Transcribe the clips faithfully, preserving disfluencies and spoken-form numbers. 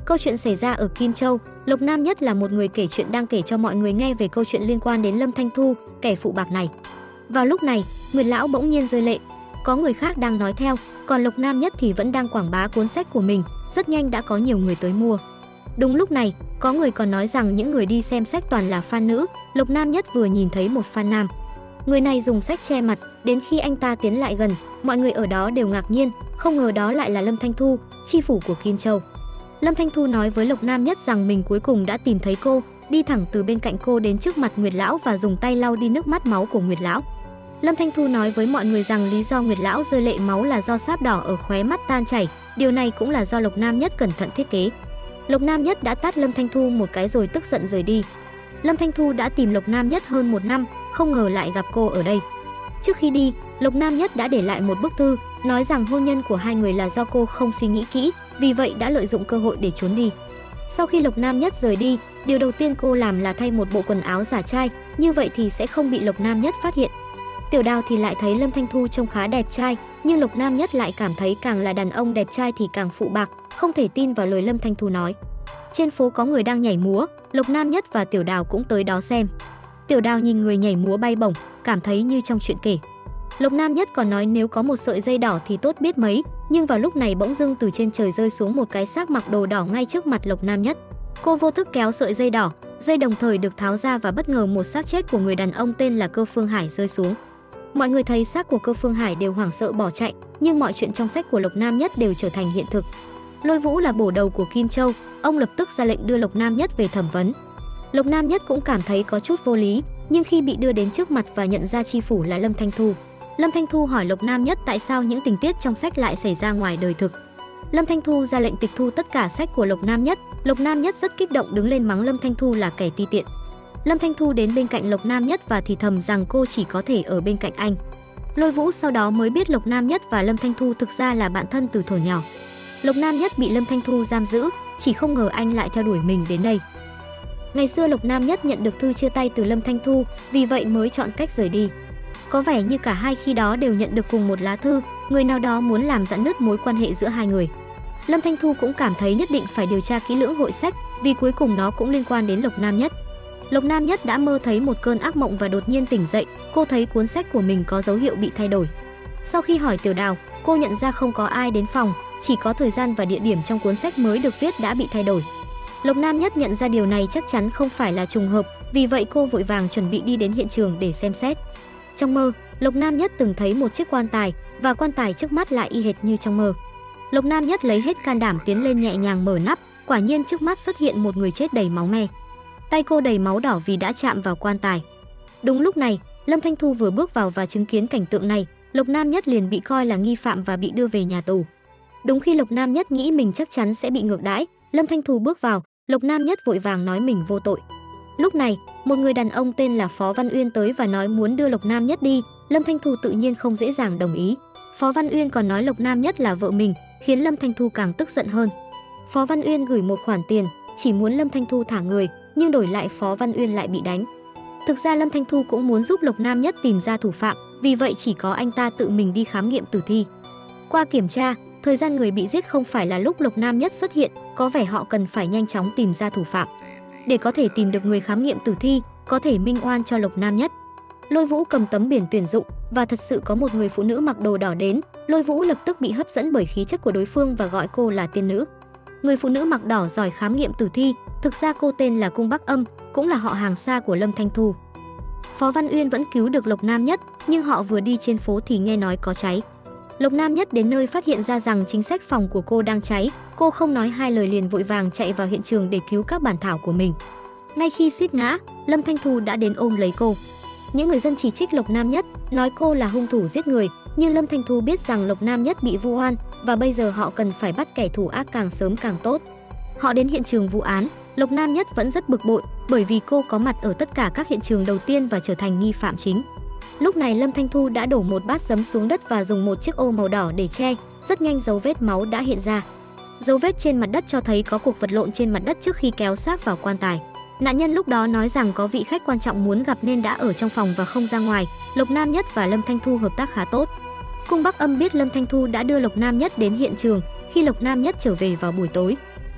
Câu chuyện xảy ra ở Kim Châu, Lộc Nam Nhất là một người kể chuyện đang kể cho mọi người nghe về câu chuyện liên quan đến Lâm Thanh Thu, kẻ phụ bạc này. Vào lúc này, Nguyệt lão bỗng nhiên rơi lệ. Có người khác đang nói theo, còn Lộc Nam Nhất thì vẫn đang quảng bá cuốn sách của mình, rất nhanh đã có nhiều người tới mua. Đúng lúc này, có người còn nói rằng những người đi xem sách toàn là fan nữ. Lộc Nam Nhất vừa nhìn thấy một fan nam. Người này dùng sách che mặt, đến khi anh ta tiến lại gần, mọi người ở đó đều ngạc nhiên, không ngờ đó lại là Lâm Thanh Thu, chi phủ của Kim Châu. Lâm Thanh Thu nói với Lộc Nam Nhất rằng mình cuối cùng đã tìm thấy cô, đi thẳng từ bên cạnh cô đến trước mặt Nguyệt lão và dùng tay lau đi nước mắt máu của Nguyệt lão. Lâm Thanh Thu nói với mọi người rằng lý do Nguyệt lão rơi lệ máu là do sáp đỏ ở khóe mắt tan chảy, điều này cũng là do Lộc Nam Nhất cẩn thận thiết kế. Lộc Nam Nhất đã tát Lâm Thanh Thu một cái rồi tức giận rời đi. Lâm Thanh Thu đã tìm Lộc Nam Nhất hơn một năm, không ngờ lại gặp cô ở đây. Trước khi đi, Lộc Nam Nhất đã để lại một bức thư, nói rằng hôn nhân của hai người là do cô không suy nghĩ kỹ, vì vậy đã lợi dụng cơ hội để trốn đi. Sau khi Lộc Nam Nhất rời đi, điều đầu tiên cô làm là thay một bộ quần áo giả trai, như vậy thì sẽ không bị Lộc Nam Nhất phát hiện. Tiểu Đào thì lại thấy Lâm Thanh Thu trông khá đẹp trai, nhưng Lộc Nam Nhất lại cảm thấy càng là đàn ông đẹp trai thì càng phụ bạc, không thể tin vào lời Lâm Thanh Thu nói. Trên phố có người đang nhảy múa, Lộc Nam Nhất và Tiểu Đào cũng tới đó xem. Tiểu Đào nhìn người nhảy múa bay bổng, cảm thấy như trong chuyện kể. Lộc Nam Nhất còn nói nếu có một sợi dây đỏ thì tốt biết mấy, nhưng vào lúc này bỗng dưng từ trên trời rơi xuống một cái xác mặc đồ đỏ ngay trước mặt Lộc Nam Nhất. Cô vô thức kéo sợi dây đỏ, dây đồng thời được tháo ra và bất ngờ một xác chết của người đàn ông tên là Cơ Phương Hải rơi xuống. Mọi người thấy xác của Cơ Phương Hải đều hoảng sợ bỏ chạy, nhưng mọi chuyện trong sách của Lộc Nam Nhất đều trở thành hiện thực. Lôi Vũ là bổ đầu của Kim Châu, ông lập tức ra lệnh đưa Lộc Nam Nhất về thẩm vấn. Lộc Nam Nhất cũng cảm thấy có chút vô lý, nhưng khi bị đưa đến trước mặt và nhận ra chi phủ là Lâm Thanh Thu, Lâm Thanh Thu hỏi Lộc Nam Nhất tại sao những tình tiết trong sách lại xảy ra ngoài đời thực. Lâm Thanh Thu ra lệnh tịch thu tất cả sách của Lộc Nam Nhất. Lộc Nam Nhất rất kích động đứng lên mắng Lâm Thanh Thu là kẻ ti tiện. Lâm Thanh Thu đến bên cạnh Lộc Nam Nhất và thì thầm rằng cô chỉ có thể ở bên cạnh anh. Lôi Vũ sau đó mới biết Lộc Nam Nhất và Lâm Thanh Thu thực ra là bạn thân từ thuở nhỏ. Lộc Nam Nhất bị Lâm Thanh Thu giam giữ, chỉ không ngờ anh lại theo đuổi mình đến đây. Ngày xưa Lộc Nam Nhất nhận được thư chia tay từ Lâm Thanh Thu, vì vậy mới chọn cách rời đi. Có vẻ như cả hai khi đó đều nhận được cùng một lá thư, người nào đó muốn làm rạn nứt mối quan hệ giữa hai người. Lâm Thanh Thu cũng cảm thấy nhất định phải điều tra kỹ lưỡng hội sách, vì cuối cùng nó cũng liên quan đến Lộc Nam Nhất. Lộc Nam Nhất đã mơ thấy một cơn ác mộng và đột nhiên tỉnh dậy, cô thấy cuốn sách của mình có dấu hiệu bị thay đổi. Sau khi hỏi Tiểu Đào, cô nhận ra không có ai đến phòng, chỉ có thời gian và địa điểm trong cuốn sách mới được viết đã bị thay đổi. Lộc Nam Nhất nhận ra điều này chắc chắn không phải là trùng hợp, vì vậy cô vội vàng chuẩn bị đi đến hiện trường để xem xét. Trong mơ, Lộc Nam Nhất từng thấy một chiếc quan tài, và quan tài trước mắt lại y hệt như trong mơ. Lộc Nam Nhất lấy hết can đảm tiến lên nhẹ nhàng mở nắp, quả nhiên trước mắt xuất hiện một người chết đầy máu me. Tay cô đầy máu đỏ vì đã chạm vào quan tài. Đúng lúc này, Lâm Thanh Thu vừa bước vào và chứng kiến cảnh tượng này, Lộc Nam Nhất liền bị coi là nghi phạm và bị đưa về nhà tù. Đúng khi Lộc Nam Nhất nghĩ mình chắc chắn sẽ bị ngược đãi, Lâm Thanh Thu bước vào, Lộc Nam Nhất vội vàng nói mình vô tội. Lúc này, một người đàn ông tên là Phó Văn Uyên tới và nói muốn đưa Lộc Nam Nhất đi, Lâm Thanh Thu tự nhiên không dễ dàng đồng ý. Phó Văn Uyên còn nói Lộc Nam Nhất là vợ mình, khiến Lâm Thanh Thu càng tức giận hơn. Phó Văn Uyên gửi một khoản tiền, chỉ muốn Lâm Thanh Thu thả người, nhưng đổi lại Phó Văn Uyên lại bị đánh. Thực ra Lâm Thanh Thu cũng muốn giúp Lộc Nam Nhất tìm ra thủ phạm, vì vậy chỉ có anh ta tự mình đi khám nghiệm tử thi. Qua kiểm tra, thời gian người bị giết không phải là lúc Lộc Nam Nhất xuất hiện, có vẻ họ cần phải nhanh chóng tìm ra thủ phạm. Để có thể tìm được người khám nghiệm tử thi, có thể minh oan cho Lộc Nam Nhất. Lôi Vũ cầm tấm biển tuyển dụng và thật sự có một người phụ nữ mặc đồ đỏ đến, Lôi Vũ lập tức bị hấp dẫn bởi khí chất của đối phương và gọi cô là tiên nữ. Người phụ nữ mặc đỏ giỏi khám nghiệm tử thi, thực ra cô tên là Cung Bắc Âm, cũng là họ hàng xa của Lâm Thanh Thu. Phó Văn Uyên vẫn cứu được Lộc Nam Nhất, nhưng họ vừa đi trên phố thì nghe nói có cháy. Lộc Nam Nhất đến nơi phát hiện ra rằng chính sách phòng của cô đang cháy, cô không nói hai lời liền vội vàng chạy vào hiện trường để cứu các bản thảo của mình. Ngay khi suýt ngã, Lâm Thanh Thu đã đến ôm lấy cô. Những người dân chỉ trích Lộc Nam Nhất, nói cô là hung thủ giết người, nhưng Lâm Thanh Thu biết rằng Lộc Nam Nhất bị vu oan và bây giờ họ cần phải bắt kẻ thủ ác càng sớm càng tốt. Họ đến hiện trường vụ án, Lộc Nam Nhất vẫn rất bực bội bởi vì cô có mặt ở tất cả các hiện trường đầu tiên và trở thành nghi phạm chính. Lúc này Lâm Thanh Thu đã đổ một bát giấm xuống đất và dùng một chiếc ô màu đỏ để che, rất nhanh dấu vết máu đã hiện ra. Dấu vết trên mặt đất cho thấy có cuộc vật lộn trên mặt đất trước khi kéo xác vào quan tài. Nạn nhân lúc đó nói rằng có vị khách quan trọng muốn gặp nên đã ở trong phòng và không ra ngoài. Lộc Nam Nhất và Lâm Thanh Thu hợp tác khá tốt. Cung Bắc Âm biết Lâm Thanh Thu đã đưa Lộc Nam Nhất đến hiện trường khi Lộc Nam Nhất trở về vào buổi tối.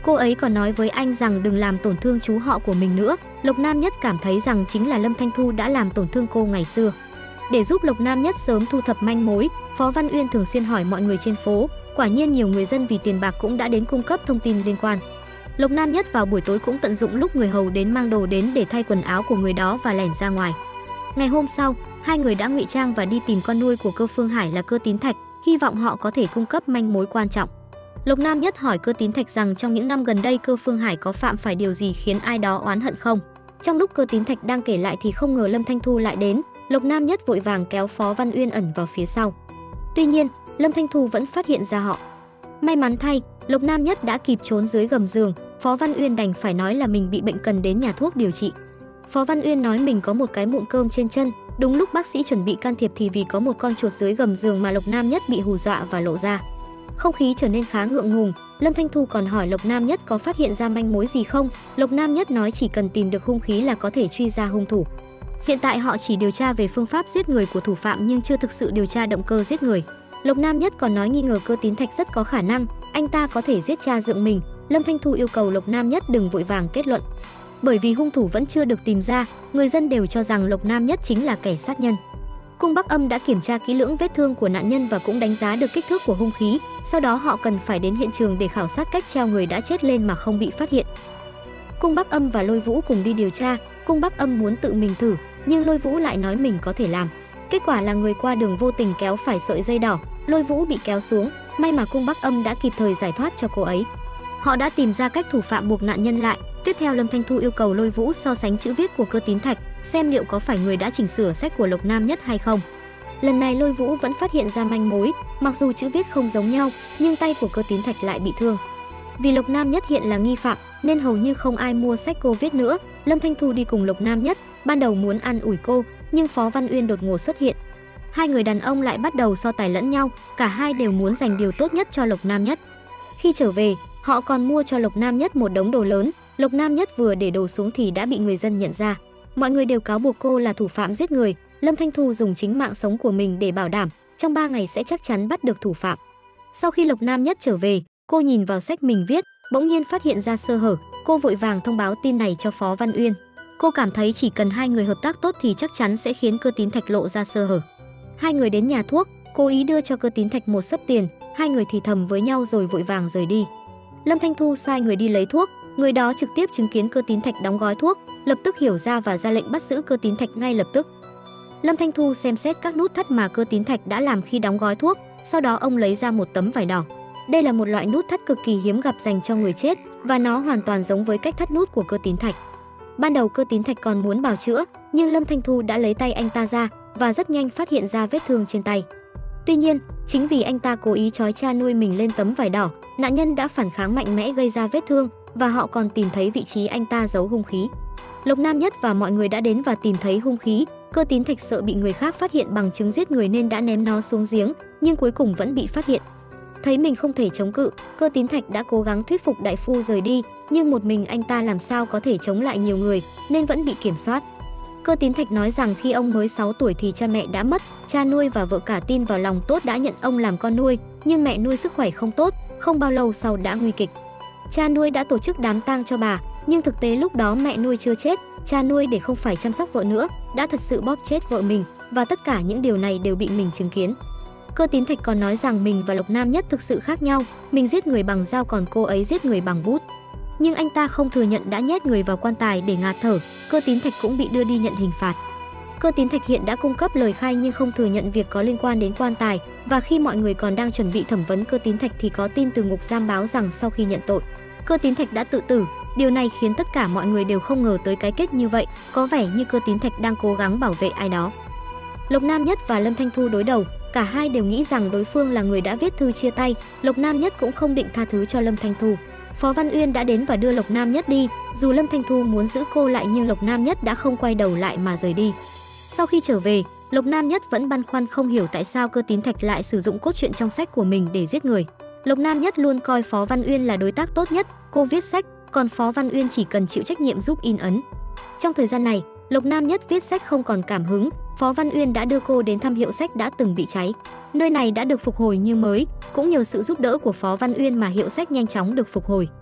Cô ấy còn nói với anh rằng đừng làm tổn thương chú họ của mình nữa. Lộc Nam Nhất cảm thấy rằng chính là Lâm Thanh Thu đã làm tổn thương cô ngày xưa. Để giúp Lộc Nam Nhất sớm thu thập manh mối, Phó Văn Uyên thường xuyên hỏi mọi người trên phố. Quả nhiên nhiều người dân vì tiền bạc cũng đã đến cung cấp thông tin liên quan. Lộc Nam Nhất vào buổi tối cũng tận dụng lúc người hầu đến mang đồ đến để thay quần áo của người đó và lẻn ra ngoài. Ngày hôm sau, hai người đã ngụy trang và đi tìm con nuôi của Cơ Phương Hải là Cơ Tín Thạch, hy vọng họ có thể cung cấp manh mối quan trọng. Lộc Nam Nhất hỏi Cơ Tín Thạch rằng trong những năm gần đây Cơ Phương Hải có phạm phải điều gì khiến ai đó oán hận không. Trong lúc Cơ Tín Thạch đang kể lại thì không ngờ Lâm Thanh Thu lại đến. Lộc Nam Nhất vội vàng kéo Phó Văn Uyên ẩn vào phía sau. Tuy nhiên, Lâm Thanh Thu vẫn phát hiện ra họ. May mắn thay, Lộc Nam Nhất đã kịp trốn dưới gầm giường. Phó Văn Uyên đành phải nói là mình bị bệnh cần đến nhà thuốc điều trị. Phó Văn Uyên nói mình có một cái mụn cơm trên chân. Đúng lúc bác sĩ chuẩn bị can thiệp thì vì có một con chuột dưới gầm giường mà Lộc Nam Nhất bị hù dọa và lộ ra. Không khí trở nên khá ngượng ngùng. Lâm Thanh Thu còn hỏi Lộc Nam Nhất có phát hiện ra manh mối gì không. Lộc Nam Nhất nói chỉ cần tìm được hung khí là có thể truy ra hung thủ. Hiện tại họ chỉ điều tra về phương pháp giết người của thủ phạm nhưng chưa thực sự điều tra động cơ giết người. Lộc Nam Nhất còn nói nghi ngờ Cơ Tín Thạch rất có khả năng anh ta có thể giết cha dượng mình. Lâm Thanh Thu yêu cầu Lộc Nam Nhất đừng vội vàng kết luận. Bởi vì hung thủ vẫn chưa được tìm ra, người dân đều cho rằng Lộc Nam Nhất chính là kẻ sát nhân. Cung Bắc Âm đã kiểm tra kỹ lưỡng vết thương của nạn nhân và cũng đánh giá được kích thước của hung khí. Sau đó họ cần phải đến hiện trường để khảo sát cách treo người đã chết lên mà không bị phát hiện. Cung Bắc Âm và Lôi Vũ cùng đi điều tra. Cung Bắc Âm muốn tự mình thử, nhưng Lôi Vũ lại nói mình có thể làm. Kết quả là người qua đường vô tình kéo phải sợi dây đỏ, Lôi Vũ bị kéo xuống. May mà Cung Bắc Âm đã kịp thời giải thoát cho cô ấy. Họ đã tìm ra cách thủ phạm buộc nạn nhân lại. Tiếp theo Lâm Thanh Thu yêu cầu Lôi Vũ so sánh chữ viết của Cơ Tín Thạch, xem liệu có phải người đã chỉnh sửa sách của Lộc Nam Nhất hay không. Lần này Lôi Vũ vẫn phát hiện ra manh mối, mặc dù chữ viết không giống nhau, nhưng tay của Cơ Tín Thạch lại bị thương. Vì Lộc Nam Nhất hiện là nghi phạm, nên hầu như không ai mua sách cô viết nữa. Lâm Thanh Thu đi cùng Lộc Nam Nhất, ban đầu muốn an ủi cô, nhưng Phó Văn Uyên đột ngột xuất hiện. Hai người đàn ông lại bắt đầu so tài lẫn nhau, cả hai đều muốn dành điều tốt nhất cho Lộc Nam Nhất. Khi trở về, họ còn mua cho Lộc Nam Nhất một đống đồ lớn. Lộc Nam Nhất vừa để đồ xuống thì đã bị người dân nhận ra. Mọi người đều cáo buộc cô là thủ phạm giết người. Lâm Thanh Thu dùng chính mạng sống của mình để bảo đảm trong ba ngày sẽ chắc chắn bắt được thủ phạm. Sau khi Lộc Nam Nhất trở về, cô nhìn vào sách mình viết, bỗng nhiên phát hiện ra sơ hở. Cô vội vàng thông báo tin này cho Phó Văn Uyên. Cô cảm thấy chỉ cần hai người hợp tác tốt thì chắc chắn sẽ khiến Cơ Tín Thạch lộ ra sơ hở. Hai người đến nhà thuốc, cố ý đưa cho Cơ Tín Thạch một xấp tiền. Hai người thì thầm với nhau rồi vội vàng rời đi. Lâm Thanh Thu sai người đi lấy thuốc. Người đó trực tiếp chứng kiến Cơ Tín Thạch đóng gói thuốc, lập tức hiểu ra và ra lệnh bắt giữ Cơ Tín Thạch ngay lập tức. Lâm Thanh Thu xem xét các nút thắt mà Cơ Tín Thạch đã làm khi đóng gói thuốc, sau đó ông lấy ra một tấm vải đỏ. Đây là một loại nút thắt cực kỳ hiếm gặp dành cho người chết và nó hoàn toàn giống với cách thắt nút của Cơ Tín Thạch. Ban đầu Cơ Tín Thạch còn muốn bào chữa, nhưng Lâm Thanh Thu đã lấy tay anh ta ra và rất nhanh phát hiện ra vết thương trên tay. Tuy nhiên, chính vì anh ta cố ý trói cha nuôi mình lên tấm vải đỏ, nạn nhân đã phản kháng mạnh mẽ gây ra vết thương và họ còn tìm thấy vị trí anh ta giấu hung khí. Lộc Nam Nhất và mọi người đã đến và tìm thấy hung khí. Cơ Tín Thạch sợ bị người khác phát hiện bằng chứng giết người nên đã ném nó xuống giếng, nhưng cuối cùng vẫn bị phát hiện. Thấy mình không thể chống cự, Cơ Tín Thạch đã cố gắng thuyết phục đại phu rời đi, nhưng một mình anh ta làm sao có thể chống lại nhiều người nên vẫn bị kiểm soát. Cơ Tín Thạch nói rằng khi ông mới sáu tuổi thì cha mẹ đã mất, cha nuôi và vợ cả tin vào lòng tốt đã nhận ông làm con nuôi, nhưng mẹ nuôi sức khỏe không tốt, không bao lâu sau đã nguy kịch. Cha nuôi đã tổ chức đám tang cho bà, nhưng thực tế lúc đó mẹ nuôi chưa chết, cha nuôi để không phải chăm sóc vợ nữa, đã thật sự bóp chết vợ mình, và tất cả những điều này đều bị mình chứng kiến. Cơ Tín Thạch còn nói rằng mình và Lộc Nam Nhất thực sự khác nhau, mình giết người bằng dao còn cô ấy giết người bằng bút. Nhưng anh ta không thừa nhận đã nhét người vào quan tài để ngạt thở, Cơ Tín Thạch cũng bị đưa đi nhận hình phạt. Cơ Tín Thạch hiện đã cung cấp lời khai nhưng không thừa nhận việc có liên quan đến quan tài, và khi mọi người còn đang chuẩn bị thẩm vấn Cơ Tín Thạch thì có tin từ ngục giam báo rằng sau khi nhận tội, Cơ Tín Thạch đã tự tử. Điều này khiến tất cả mọi người đều không ngờ tới cái kết như vậy, có vẻ như Cơ Tín Thạch đang cố gắng bảo vệ ai đó. Lộc Nam Nhất và Lâm Thanh Thu đối đầu, cả hai đều nghĩ rằng đối phương là người đã viết thư chia tay. Lộc Nam Nhất cũng không định tha thứ cho Lâm Thanh Thu. Phó Văn Uyên đã đến và đưa Lộc Nam Nhất đi, dù Lâm Thanh Thu muốn giữ cô lại nhưng Lộc Nam Nhất đã không quay đầu lại mà rời đi. Sau khi trở về, Lộc Nam Nhất vẫn băn khoăn không hiểu tại sao Cơ Tín Thạch lại sử dụng cốt truyện trong sách của mình để giết người. Lộc Nam Nhất luôn coi Phó Văn Uyên là đối tác tốt nhất, cô viết sách, còn Phó Văn Uyên chỉ cần chịu trách nhiệm giúp in ấn. Trong thời gian này, Lộc Nam Nhất viết sách không còn cảm hứng, Phó Văn Uyên đã đưa cô đến thăm hiệu sách đã từng bị cháy. Nơi này đã được phục hồi như mới, cũng nhờ sự giúp đỡ của Phó Văn Uyên mà hiệu sách nhanh chóng được phục hồi.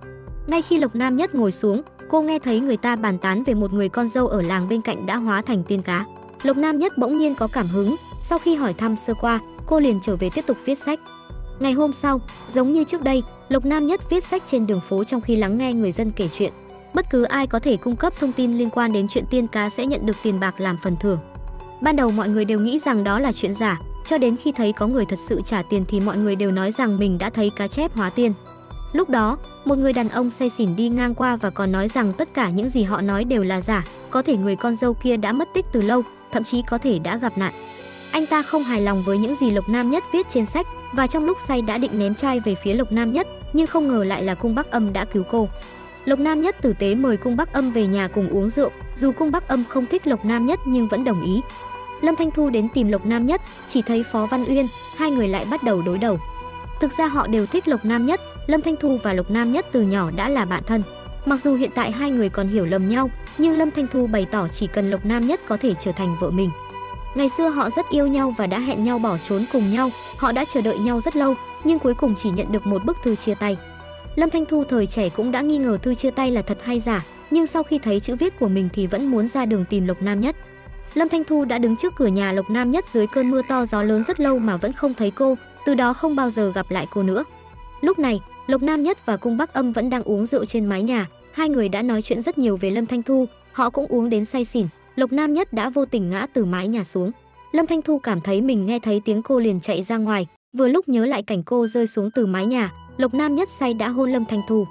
Ngay khi Lộc Nam Nhất ngồi xuống, cô nghe thấy người ta bàn tán về một người con dâu ở làng bên cạnh đã hóa thành tiên cá. Lộc Nam Nhất bỗng nhiên có cảm hứng, sau khi hỏi thăm sơ qua, cô liền trở về tiếp tục viết sách. Ngày hôm sau, giống như trước đây, Lộc Nam Nhất viết sách trên đường phố trong khi lắng nghe người dân kể chuyện. Bất cứ ai có thể cung cấp thông tin liên quan đến chuyện tiên cá sẽ nhận được tiền bạc làm phần thưởng. Ban đầu mọi người đều nghĩ rằng đó là chuyện giả, cho đến khi thấy có người thật sự trả tiền thì mọi người đều nói rằng mình đã thấy cá chép hóa tiên. Lúc đó, một người đàn ông say xỉn đi ngang qua và còn nói rằng tất cả những gì họ nói đều là giả, có thể người con dâu kia đã mất tích từ lâu, thậm chí có thể đã gặp nạn. Anh ta không hài lòng với những gì Lộc Nam Nhất viết trên sách và trong lúc say đã định ném chai về phía Lộc Nam Nhất, nhưng không ngờ lại là Cung Bắc Âm đã cứu cô. Lộc Nam Nhất tử tế mời Cung Bắc Âm về nhà cùng uống rượu, dù Cung Bắc Âm không thích Lộc Nam Nhất nhưng vẫn đồng ý. Lâm Thanh Thu đến tìm Lộc Nam Nhất, chỉ thấy Phó Văn Uyên, hai người lại bắt đầu đối đầu. Thực ra họ đều thích Lộc Nam Nhất, Lâm Thanh Thu và Lộc Nam Nhất từ nhỏ đã là bạn thân. Mặc dù hiện tại hai người còn hiểu lầm nhau, nhưng Lâm Thanh Thu bày tỏ chỉ cần Lộc Nam Nhất có thể trở thành vợ mình. Ngày xưa họ rất yêu nhau và đã hẹn nhau bỏ trốn cùng nhau, họ đã chờ đợi nhau rất lâu, nhưng cuối cùng chỉ nhận được một bức thư chia tay. Lâm Thanh Thu thời trẻ cũng đã nghi ngờ thư chia tay là thật hay giả, nhưng sau khi thấy chữ viết của mình thì vẫn muốn ra đường tìm Lộc Nam Nhất. Lâm Thanh Thu đã đứng trước cửa nhà Lộc Nam Nhất dưới cơn mưa to gió lớn rất lâu mà vẫn không thấy cô, từ đó không bao giờ gặp lại cô nữa. Lúc này, Lộc Nam Nhất và Cung Bắc Âm vẫn đang uống rượu trên mái nhà, hai người đã nói chuyện rất nhiều về Lâm Thanh Thu, họ cũng uống đến say xỉn. Lộc Nam Nhất đã vô tình ngã từ mái nhà xuống. Lâm Thanh Thu cảm thấy mình nghe thấy tiếng cô liền chạy ra ngoài, vừa lúc nhớ lại cảnh cô rơi xuống từ mái nhà, Lộc Nam Nhất say đã hôn Lâm Thanh Thu.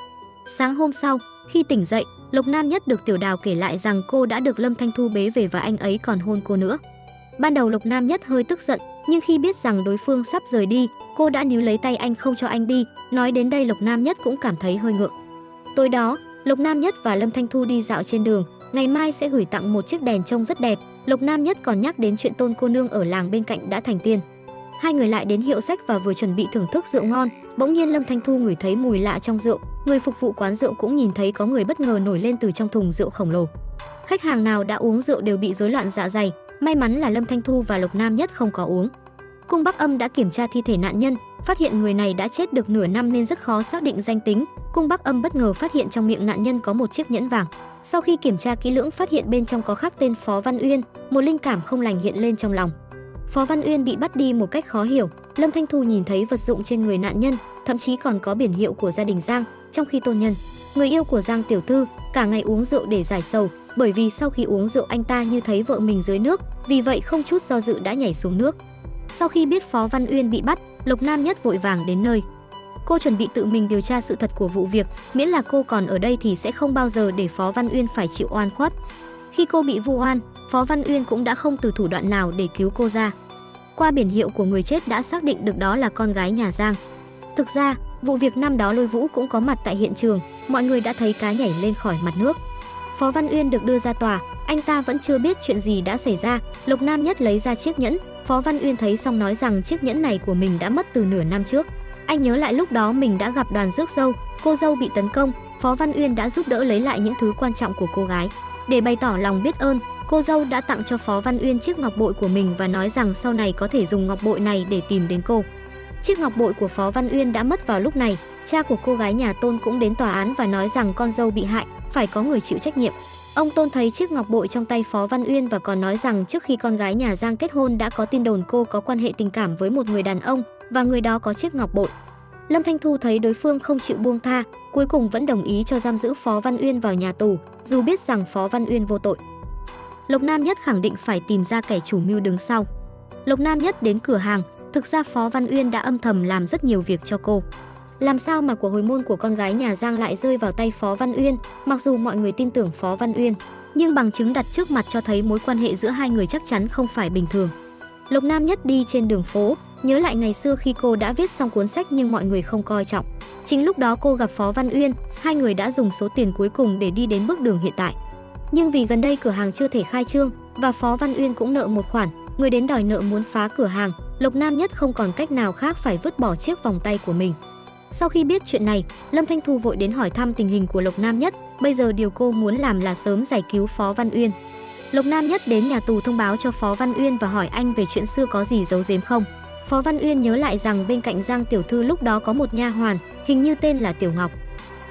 Sáng hôm sau, khi tỉnh dậy, Lộc Nam Nhất được Tiểu Đào kể lại rằng cô đã được Lâm Thanh Thu bế về và anh ấy còn hôn cô nữa. Ban đầu Lộc Nam Nhất hơi tức giận, nhưng khi biết rằng đối phương sắp rời đi, cô đã níu lấy tay anh không cho anh đi. Nói đến đây Lộc Nam Nhất cũng cảm thấy hơi ngượng. Tối đó, Lộc Nam Nhất và Lâm Thanh Thu đi dạo trên đường, ngày mai sẽ gửi tặng một chiếc đèn trông rất đẹp. Lộc Nam Nhất còn nhắc đến chuyện Tôn cô nương ở làng bên cạnh đã thành tiên. Hai người lại đến hiệu sách và vừa chuẩn bị thưởng thức rượu ngon, bỗng nhiên Lâm Thanh Thu ngửi thấy mùi lạ trong rượu. Người phục vụ quán rượu cũng nhìn thấy có người bất ngờ nổi lên từ trong thùng rượu khổng lồ. Khách hàng nào đã uống rượu đều bị rối loạn dạ dày, may mắn là Lâm Thanh Thu và Lộc Nam Nhất không có uống. Cung Bắc Âm đã kiểm tra thi thể nạn nhân, phát hiện người này đã chết được nửa năm nên rất khó xác định danh tính. Cung Bắc Âm bất ngờ phát hiện trong miệng nạn nhân có một chiếc nhẫn vàng. Sau khi kiểm tra kỹ lưỡng phát hiện bên trong có khắc tên Phó Văn Uyên, một linh cảm không lành hiện lên trong lòng. Phó Văn Uyên bị bắt đi một cách khó hiểu. Lâm Thanh Thu nhìn thấy vật dụng trên người nạn nhân, thậm chí còn có biển hiệu của gia đình Giang, trong khi Tôn Nhân, người yêu của Giang tiểu thư, cả ngày uống rượu để giải sầu, bởi vì sau khi uống rượu anh ta như thấy vợ mình dưới nước, vì vậy không chút do dự đã nhảy xuống nước. Sau khi biết Phó Văn Uyên bị bắt, Lộc Nam Nhất vội vàng đến nơi. Cô chuẩn bị tự mình điều tra sự thật của vụ việc, miễn là cô còn ở đây thì sẽ không bao giờ để Phó Văn Uyên phải chịu oan khuất. Khi cô bị vu oan, Phó Văn Uyên cũng đã không từ thủ đoạn nào để cứu cô ra. Qua biển hiệu của người chết đã xác định được đó là con gái nhà Giang. Thực ra, vụ việc năm đó Lôi Vũ cũng có mặt tại hiện trường, mọi người đã thấy cá nhảy lên khỏi mặt nước. Phó Văn Uyên được đưa ra tòa, anh ta vẫn chưa biết chuyện gì đã xảy ra. Lộc Nam Nhất lấy ra chiếc nhẫn, Phó Văn Uyên thấy xong nói rằng chiếc nhẫn này của mình đã mất từ nửa năm trước. Anh nhớ lại lúc đó mình đã gặp Đoàn rước dâu, cô dâu bị tấn công, Phó Văn Uyên đã giúp đỡ lấy lại những thứ quan trọng của cô gái. Để bày tỏ lòng biết ơn, cô dâu đã tặng cho Phó Văn Uyên chiếc ngọc bội của mình và nói rằng sau này có thể dùng ngọc bội này để tìm đến cô. Chiếc ngọc bội của Phó Văn Uyên đã mất vào lúc này, cha của cô gái nhà Tôn cũng đến tòa án và nói rằng con dâu bị hại, phải có người chịu trách nhiệm. Ông Tôn thấy chiếc ngọc bội trong tay Phó Văn Uyên và còn nói rằng trước khi con gái nhà Giang kết hôn đã có tin đồn cô có quan hệ tình cảm với một người đàn ông và người đó có chiếc ngọc bội. Lâm Thanh Thu thấy đối phương không chịu buông tha, cuối cùng vẫn đồng ý cho giam giữ Phó Văn Uyên vào nhà tù, dù biết rằng Phó Văn Uyên vô tội. Lộc Nam Nhất khẳng định phải tìm ra kẻ chủ mưu đứng sau. Lộc Nam Nhất đến cửa hàng, thực ra Phó Văn Uyên đã âm thầm làm rất nhiều việc cho cô. Làm sao mà của hồi môn của con gái nhà Giang lại rơi vào tay Phó Văn Uyên? Mặc dù mọi người tin tưởng Phó Văn Uyên, nhưng bằng chứng đặt trước mặt cho thấy mối quan hệ giữa hai người chắc chắn không phải bình thường. Lộc Nam Nhất đi trên đường phố, nhớ lại ngày xưa khi cô đã viết xong cuốn sách nhưng mọi người không coi trọng. Chính lúc đó cô gặp Phó Văn Uyên, hai người đã dùng số tiền cuối cùng để đi đến bước đường hiện tại. Nhưng vì gần đây cửa hàng chưa thể khai trương và Phó Văn Uyên cũng nợ một khoản, người đến đòi nợ muốn phá cửa hàng, Lộc Nam Nhất không còn cách nào khác phải vứt bỏ chiếc vòng tay của mình. Sau khi biết chuyện này, Lâm Thanh Thu vội đến hỏi thăm tình hình của Lộc Nam Nhất, bây giờ điều cô muốn làm là sớm giải cứu Phó Văn Uyên. Lộc Nam Nhất đến nhà tù thông báo cho Phó Văn Uyên và hỏi anh về chuyện xưa có gì giấu giếm không. Phó Văn Uyên nhớ lại rằng bên cạnh Giang tiểu thư lúc đó có một nha hoàn, hình như tên là Tiểu Ngọc.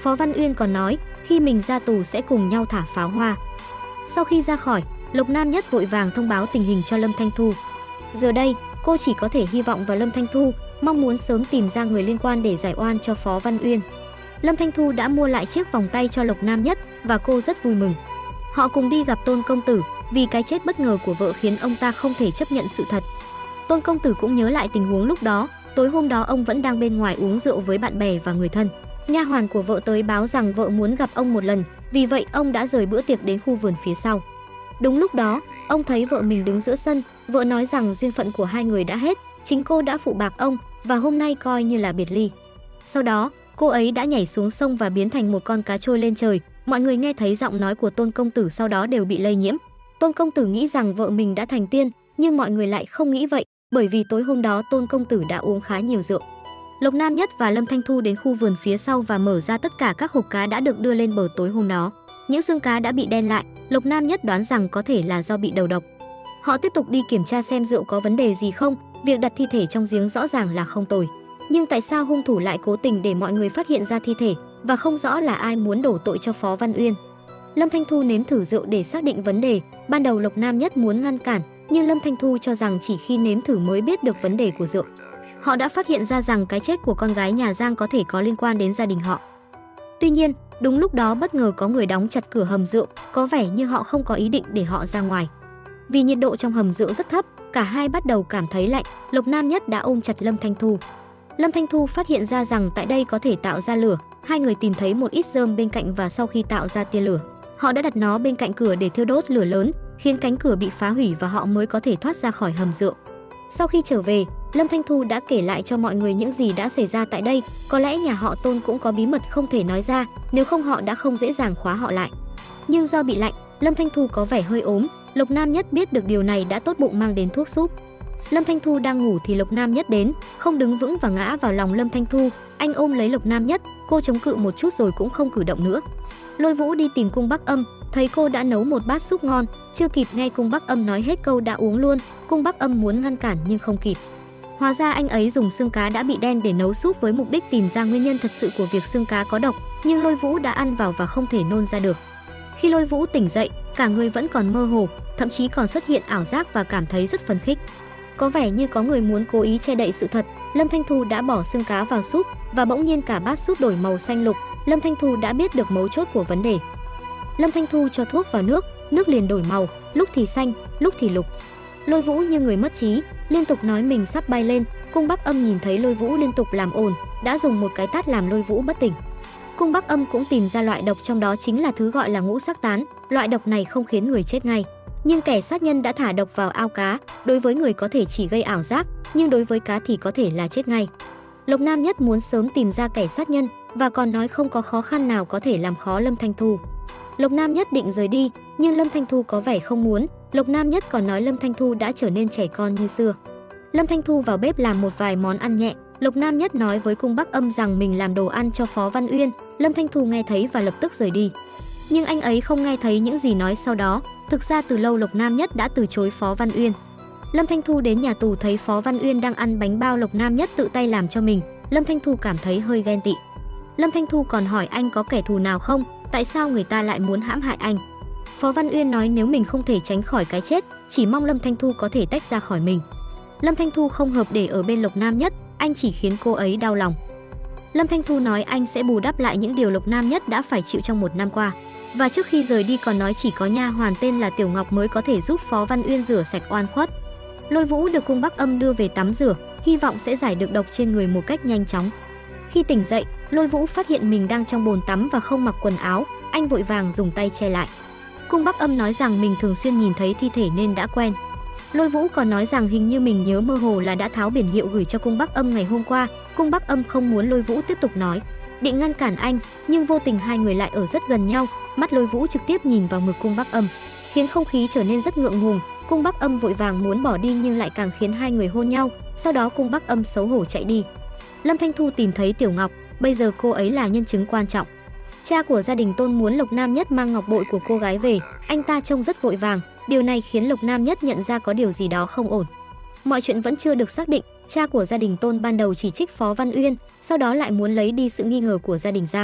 Phó Văn Uyên còn nói khi mình ra tù sẽ cùng nhau thả pháo hoa. Sau khi ra khỏi, Lộc Nam Nhất vội vàng thông báo tình hình cho Lâm Thanh Thu. Giờ đây, cô chỉ có thể hy vọng vào Lâm Thanh Thu, mong muốn sớm tìm ra người liên quan để giải oan cho Phó Văn Uyên. Lâm Thanh Thu đã mua lại chiếc vòng tay cho Lộc Nam Nhất và cô rất vui mừng. Họ cùng đi gặp Tôn công tử, vì cái chết bất ngờ của vợ khiến ông ta không thể chấp nhận sự thật. Tôn công tử cũng nhớ lại tình huống lúc đó, tối hôm đó ông vẫn đang bên ngoài uống rượu với bạn bè và người thân. Nha hoàn của vợ tới báo rằng vợ muốn gặp ông một lần, vì vậy ông đã rời bữa tiệc đến khu vườn phía sau. Đúng lúc đó, ông thấy vợ mình đứng giữa sân, vợ nói rằng duyên phận của hai người đã hết, chính cô đã phụ bạc ông và hôm nay coi như là biệt ly. Sau đó, cô ấy đã nhảy xuống sông và biến thành một con cá trôi lên trời. Mọi người nghe thấy giọng nói của Tôn công tử sau đó đều bị lây nhiễm. Tôn công tử nghĩ rằng vợ mình đã thành tiên, nhưng mọi người lại không nghĩ vậy, bởi vì tối hôm đó Tôn công tử đã uống khá nhiều rượu. Lộc Nam Nhất và Lâm Thanh Thu đến khu vườn phía sau và mở ra tất cả các hộp cá đã được đưa lên bờ tối hôm đó. Những xương cá đã bị đen lại, Lộc Nam Nhất đoán rằng có thể là do bị đầu độc. Họ tiếp tục đi kiểm tra xem rượu có vấn đề gì không, việc đặt thi thể trong giếng rõ ràng là không tồi. Nhưng tại sao hung thủ lại cố tình để mọi người phát hiện ra thi thể và không rõ là ai muốn đổ tội cho Phó Văn Uyên? Lâm Thanh Thu nếm thử rượu để xác định vấn đề, ban đầu Lộc Nam Nhất muốn ngăn cản, nhưng Lâm Thanh Thu cho rằng chỉ khi nếm thử mới biết được vấn đề của rượu. Họ đã phát hiện ra rằng cái chết của con gái nhà Giang có thể có liên quan đến gia đình họ. Tuy nhiên, đúng lúc đó bất ngờ có người đóng chặt cửa hầm rượu, có vẻ như họ không có ý định để họ ra ngoài. Vì nhiệt độ trong hầm rượu rất thấp, cả hai bắt đầu cảm thấy lạnh, Lộc Nam Nhất đã ôm chặt Lâm Thanh Thu. Lâm Thanh Thu phát hiện ra rằng tại đây có thể tạo ra lửa, hai người tìm thấy một ít rơm bên cạnh và sau khi tạo ra tia lửa, họ đã đặt nó bên cạnh cửa để thiêu đốt lửa lớn, khiến cánh cửa bị phá hủy và họ mới có thể thoát ra khỏi hầm rượu. Sau khi trở về, Lâm Thanh Thu đã kể lại cho mọi người những gì đã xảy ra tại đây, có lẽ nhà họ Tôn cũng có bí mật không thể nói ra, nếu không họ đã không dễ dàng khóa họ lại. Nhưng do bị lạnh, Lâm Thanh Thu có vẻ hơi ốm, Lộc Nam Nhất biết được điều này đã tốt bụng mang đến thuốc súp. Lâm Thanh Thu đang ngủ thì Lộc Nam Nhất đến, không đứng vững và ngã vào lòng Lâm Thanh Thu, anh ôm lấy Lộc Nam Nhất, cô chống cự một chút rồi cũng không cử động nữa. Lôi Vũ đi tìm Cung Bắc Âm, thấy cô đã nấu một bát súp ngon, chưa kịp nghe Cung Bắc Âm nói hết câu đã uống luôn. Cung Bắc Âm muốn ngăn cản nhưng không kịp. Hóa ra anh ấy dùng xương cá đã bị đen để nấu súp với mục đích tìm ra nguyên nhân thật sự của việc xương cá có độc, nhưng Lôi Vũ đã ăn vào và không thể nôn ra được. Khi Lôi Vũ tỉnh dậy, cả người vẫn còn mơ hồ, thậm chí còn xuất hiện ảo giác và cảm thấy rất phấn khích. Có vẻ như có người muốn cố ý che đậy sự thật. Lâm Thanh Thu đã bỏ xương cá vào súp và bỗng nhiên cả bát súp đổi màu xanh lục. Lâm Thanh Thu đã biết được mấu chốt của vấn đề. Lâm Thanh Thu cho thuốc vào nước, nước liền đổi màu, lúc thì xanh, lúc thì lục. Lôi Vũ như người mất trí, liên tục nói mình sắp bay lên. Cung Bắc Âm nhìn thấy Lôi Vũ liên tục làm ồn, đã dùng một cái tát làm Lôi Vũ bất tỉnh. Cung Bắc Âm cũng tìm ra loại độc trong đó chính là thứ gọi là ngũ sắc tán. Loại độc này không khiến người chết ngay, nhưng kẻ sát nhân đã thả độc vào ao cá, đối với người có thể chỉ gây ảo giác, nhưng đối với cá thì có thể là chết ngay. Lộc Nam Nhất muốn sớm tìm ra kẻ sát nhân và còn nói không có khó khăn nào có thể làm khó Lâm Thanh Thu. Lộc Nam Nhất định rời đi, nhưng Lâm Thanh Thu có vẻ không muốn. Lộc Nam Nhất còn nói Lâm Thanh Thu đã trở nên trẻ con như xưa. Lâm Thanh Thu vào bếp làm một vài món ăn nhẹ. Lộc Nam Nhất nói với Cung Bắc Âm rằng mình làm đồ ăn cho Phó Văn Uyên. Lâm Thanh Thu nghe thấy và lập tức rời đi. Nhưng anh ấy không nghe thấy những gì nói sau đó. Thực ra từ lâu Lộc Nam Nhất đã từ chối Phó Văn Uyên. Lâm Thanh Thu đến nhà tù thấy Phó Văn Uyên đang ăn bánh bao Lộc Nam Nhất tự tay làm cho mình. Lâm Thanh Thu cảm thấy hơi ghen tị. Lâm Thanh Thu còn hỏi anh có kẻ thù nào không, tại sao người ta lại muốn hãm hại anh. Phó Văn Uyên nói nếu mình không thể tránh khỏi cái chết, chỉ mong Lâm Thanh Thu có thể tách ra khỏi mình. Lâm Thanh Thu không hợp để ở bên Lộc Nam Nhất, anh chỉ khiến cô ấy đau lòng. Lâm Thanh Thu nói anh sẽ bù đắp lại những điều Lộc Nam Nhất đã phải chịu trong một năm qua. Và trước khi rời đi còn nói chỉ có nha hoàn tên là Tiểu Ngọc mới có thể giúp Phó Văn Uyên rửa sạch oan khuất. Lôi Vũ được Cung Bắc Âm đưa về tắm rửa, hy vọng sẽ giải được độc trên người một cách nhanh chóng. Khi tỉnh dậy, Lôi Vũ phát hiện mình đang trong bồn tắm và không mặc quần áo, anh vội vàng dùng tay che lại. Cung Bắc Âm nói rằng mình thường xuyên nhìn thấy thi thể nên đã quen. Lôi Vũ còn nói rằng hình như mình nhớ mơ hồ là đã tháo biển hiệu gửi cho Cung Bắc Âm ngày hôm qua. Cung Bắc Âm không muốn Lôi Vũ tiếp tục nói, định ngăn cản anh, nhưng vô tình hai người lại ở rất gần nhau. Mắt Lôi Vũ trực tiếp nhìn vào ngực Cung Bắc Âm, khiến không khí trở nên rất ngượng ngùng. Cung Bắc Âm vội vàng muốn bỏ đi nhưng lại càng khiến hai người hôn nhau. Sau đó Cung Bắc Âm xấu hổ chạy đi. Lâm Thanh Thu tìm thấy Tiểu Ngọc, bây giờ cô ấy là nhân chứng quan trọng. Cha của gia đình Tôn muốn Lộc Nam Nhất mang ngọc bội của cô gái về, anh ta trông rất vội vàng, điều này khiến Lộc Nam Nhất nhận ra có điều gì đó không ổn. Mọi chuyện vẫn chưa được xác định, cha của gia đình Tôn ban đầu chỉ trích Phó Văn Uyên, sau đó lại muốn lấy đi sự nghi ngờ của gia đình Giang.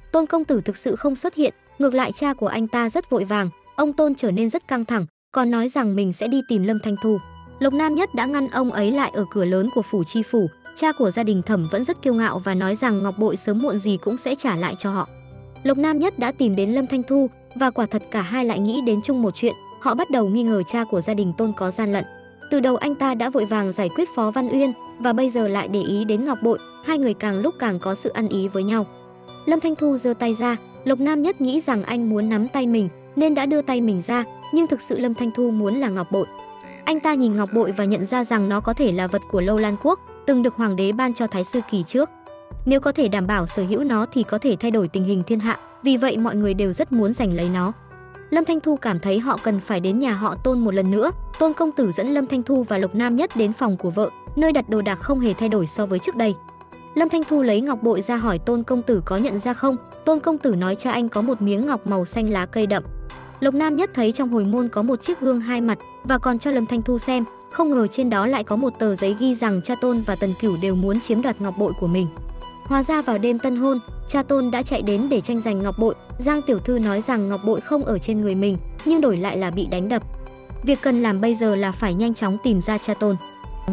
Tôn công tử thực sự không xuất hiện, ngược lại cha của anh ta rất vội vàng, ông Tôn trở nên rất căng thẳng, còn nói rằng mình sẽ đi tìm Lâm Thanh Thu. Lộc Nam Nhất đã ngăn ông ấy lại ở cửa lớn của phủ chi phủ. Cha của gia đình Thẩm vẫn rất kiêu ngạo và nói rằng ngọc bội sớm muộn gì cũng sẽ trả lại cho họ. Lộc Nam Nhất đã tìm đến Lâm Thanh Thu và quả thật cả hai lại nghĩ đến chung một chuyện, họ bắt đầu nghi ngờ cha của gia đình Tôn có gian lận. Từ đầu anh ta đã vội vàng giải quyết Phó Văn Uyên và bây giờ lại để ý đến ngọc bội, hai người càng lúc càng có sự ăn ý với nhau. Lâm Thanh Thu giơ tay ra, Lộc Nam Nhất nghĩ rằng anh muốn nắm tay mình nên đã đưa tay mình ra, nhưng thực sự Lâm Thanh Thu muốn là ngọc bội. Anh ta nhìn ngọc bội và nhận ra rằng nó có thể là vật của Lâu Lan Quốc, từng được hoàng đế ban cho Thái Sư Kỳ trước. Nếu có thể đảm bảo sở hữu nó thì có thể thay đổi tình hình thiên hạ, vì vậy mọi người đều rất muốn giành lấy nó. Lâm Thanh Thu cảm thấy họ cần phải đến nhà họ Tôn một lần nữa. Tôn công tử dẫn Lâm Thanh Thu và Lộc Nam Nhất đến phòng của vợ, nơi đặt đồ đạc không hề thay đổi so với trước đây. Lâm Thanh Thu lấy ngọc bội ra hỏi Tôn công tử có nhận ra không. Tôn công tử nói cha anh có một miếng ngọc màu xanh lá cây đậm. Lộc Nam Nhất thấy trong hồi môn có một chiếc gương hai mặt và còn cho Lâm Thanh Thu xem, không ngờ trên đó lại có một tờ giấy ghi rằng cha Tôn và Tần Cửu đều muốn chiếm đoạt ngọc bội của mình. Hóa ra vào đêm tân hôn, cha Tôn đã chạy đến để tranh giành ngọc bội. Giang tiểu thư nói rằng ngọc bội không ở trên người mình, nhưng đổi lại là bị đánh đập. Việc cần làm bây giờ là phải nhanh chóng tìm ra cha Tôn.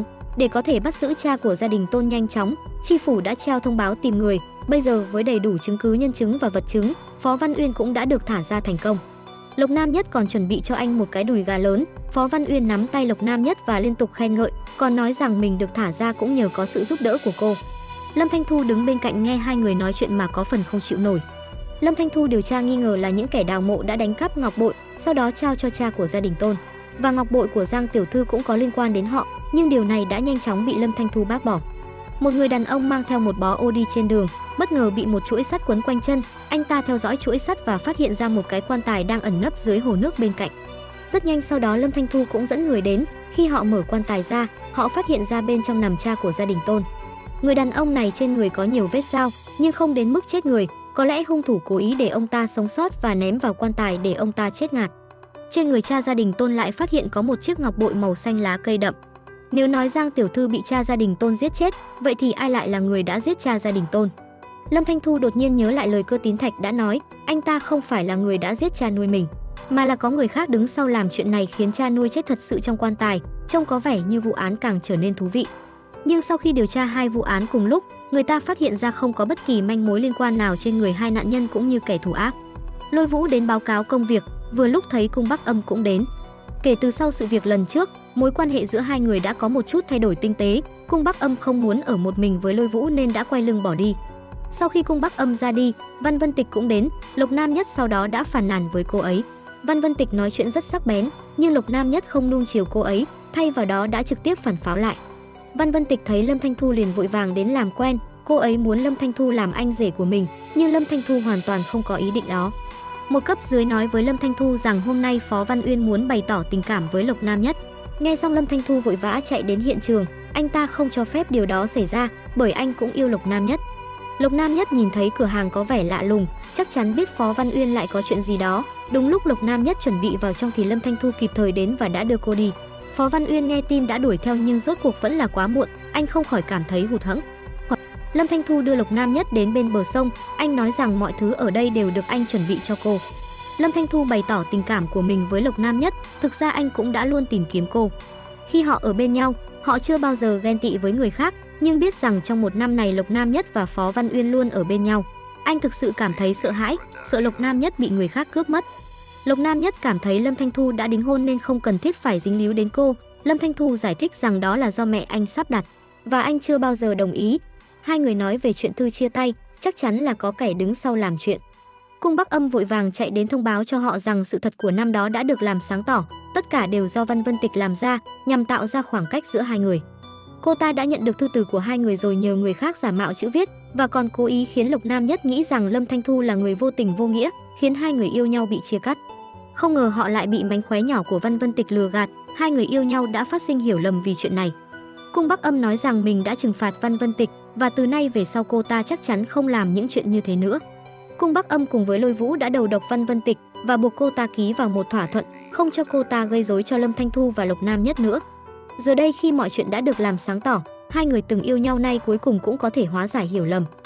Để có thể bắt giữ cha của gia đình Tôn nhanh chóng, chi phủ đã treo thông báo tìm người. Bây giờ với đầy đủ chứng cứ nhân chứng và vật chứng, Phó Văn Uyên cũng đã được thả ra thành công. Lộc Nam Nhất còn chuẩn bị cho anh một cái đùi gà lớn. Phó Văn Uyên nắm tay Lộc Nam Nhất và liên tục khen ngợi, còn nói rằng mình được thả ra cũng nhờ có sự giúp đỡ của cô. Lâm Thanh Thu đứng bên cạnh nghe hai người nói chuyện mà có phần không chịu nổi. Lâm Thanh Thu điều tra nghi ngờ là những kẻ đào mộ đã đánh cắp ngọc bội, sau đó trao cho cha của gia đình Tôn. Và ngọc bội của Giang tiểu thư cũng có liên quan đến họ, nhưng điều này đã nhanh chóng bị Lâm Thanh Thu bác bỏ. Một người đàn ông mang theo một bó ô đi trên đường, bất ngờ bị một chuỗi sắt quấn quanh chân. Anh ta theo dõi chuỗi sắt và phát hiện ra một cái quan tài đang ẩn nấp dưới hồ nước bên cạnh. Rất nhanh sau đó Lâm Thanh Thu cũng dẫn người đến. Khi họ mở quan tài ra, họ phát hiện ra bên trong nằm cha của gia đình Tôn. Người đàn ông này trên người có nhiều vết dao, nhưng không đến mức chết người. Có lẽ hung thủ cố ý để ông ta sống sót và ném vào quan tài để ông ta chết ngạt. Trên người cha gia đình Tôn lại phát hiện có một chiếc ngọc bội màu xanh lá cây đậm. Nếu nói Giang tiểu thư bị cha gia đình Tôn giết chết, vậy thì ai lại là người đã giết cha gia đình Tôn? Lâm Thanh Thu đột nhiên nhớ lại lời Cơ Tín Thạch đã nói, anh ta không phải là người đã giết cha nuôi mình, mà là có người khác đứng sau làm chuyện này khiến cha nuôi chết thật sự trong quan tài. Trông có vẻ như vụ án càng trở nên thú vị. Nhưng sau khi điều tra hai vụ án cùng lúc, người ta phát hiện ra không có bất kỳ manh mối liên quan nào trên người hai nạn nhân cũng như kẻ thủ ác. Lôi Vũ đến báo cáo công việc, vừa lúc thấy Cung Bắc Âm cũng đến. Kể từ sau sự việc lần trước, mối quan hệ giữa hai người đã có một chút thay đổi tinh tế. Cung Bắc Âm không muốn ở một mình với Lôi Vũ nên đã quay lưng bỏ đi. Sau khi Cung Bắc Âm ra đi, Văn Vân Tịch cũng đến. Lộc Nam Nhất sau đó đã phàn nàn với cô ấy. Văn Vân Tịch nói chuyện rất sắc bén, nhưng Lộc Nam Nhất không nuông chiều cô ấy, thay vào đó đã trực tiếp phản pháo lại. Văn Vân Tịch thấy Lâm Thanh Thu liền vội vàng đến làm quen. Cô ấy muốn Lâm Thanh Thu làm anh rể của mình, nhưng Lâm Thanh Thu hoàn toàn không có ý định đó. Một cấp dưới nói với Lâm Thanh Thu rằng hôm nay Phó Văn Uyên muốn bày tỏ tình cảm với Lộc Nam Nhất. Nghe xong Lâm Thanh Thu vội vã chạy đến hiện trường. Anh ta không cho phép điều đó xảy ra, bởi anh cũng yêu Lộc Nam Nhất. Lộc Nam Nhất nhìn thấy cửa hàng có vẻ lạ lùng, chắc chắn biết Phó Văn Uyên lại có chuyện gì đó. Đúng lúc Lộc Nam Nhất chuẩn bị vào trong thì Lâm Thanh Thu kịp thời đến và đã đưa cô đi. Phó Văn Uyên nghe tin đã đuổi theo nhưng rốt cuộc vẫn là quá muộn, anh không khỏi cảm thấy hụt hẫng. Lâm Thanh Thu đưa Lộc Nam Nhất đến bên bờ sông, anh nói rằng mọi thứ ở đây đều được anh chuẩn bị cho cô. Lâm Thanh Thu bày tỏ tình cảm của mình với Lộc Nam Nhất, thực ra anh cũng đã luôn tìm kiếm cô. Khi họ ở bên nhau, họ chưa bao giờ ghen tị với người khác, nhưng biết rằng trong một năm này Lộc Nam Nhất và Phó Văn Uyên luôn ở bên nhau. Anh thực sự cảm thấy sợ hãi, sợ Lộc Nam Nhất bị người khác cướp mất. Lộc Nam Nhất cảm thấy Lâm Thanh Thu đã đính hôn nên không cần thiết phải dính líu đến cô. Lâm Thanh Thu giải thích rằng đó là do mẹ anh sắp đặt, và anh chưa bao giờ đồng ý. Hai người nói về chuyện thư chia tay, chắc chắn là có kẻ đứng sau làm chuyện. Cung Bắc Âm vội vàng chạy đến thông báo cho họ rằng sự thật của năm đó đã được làm sáng tỏ, tất cả đều do Văn Vân Tịch làm ra, nhằm tạo ra khoảng cách giữa hai người. Cô ta đã nhận được thư từ của hai người rồi nhờ người khác giả mạo chữ viết, và còn cố ý khiến Lộc Nam Nhất nghĩ rằng Lâm Thanh Thu là người vô tình vô nghĩa, khiến hai người yêu nhau bị chia cắt. Không ngờ họ lại bị mánh khóe nhỏ của Văn Vân Tịch lừa gạt, hai người yêu nhau đã phát sinh hiểu lầm vì chuyện này. Cung Bắc Âm nói rằng mình đã trừng phạt Văn Vân Tịch, và từ nay về sau cô ta chắc chắn không làm những chuyện như thế nữa. Cung Bắc Âm cùng với Lôi Vũ đã đầu độc Văn Vân Tịch và buộc cô ta ký vào một thỏa thuận, không cho cô ta gây rối cho Lâm Thanh Thu và Lộc Nam Nhất nữa. Giờ đây khi mọi chuyện đã được làm sáng tỏ, hai người từng yêu nhau nay cuối cùng cũng có thể hóa giải hiểu lầm.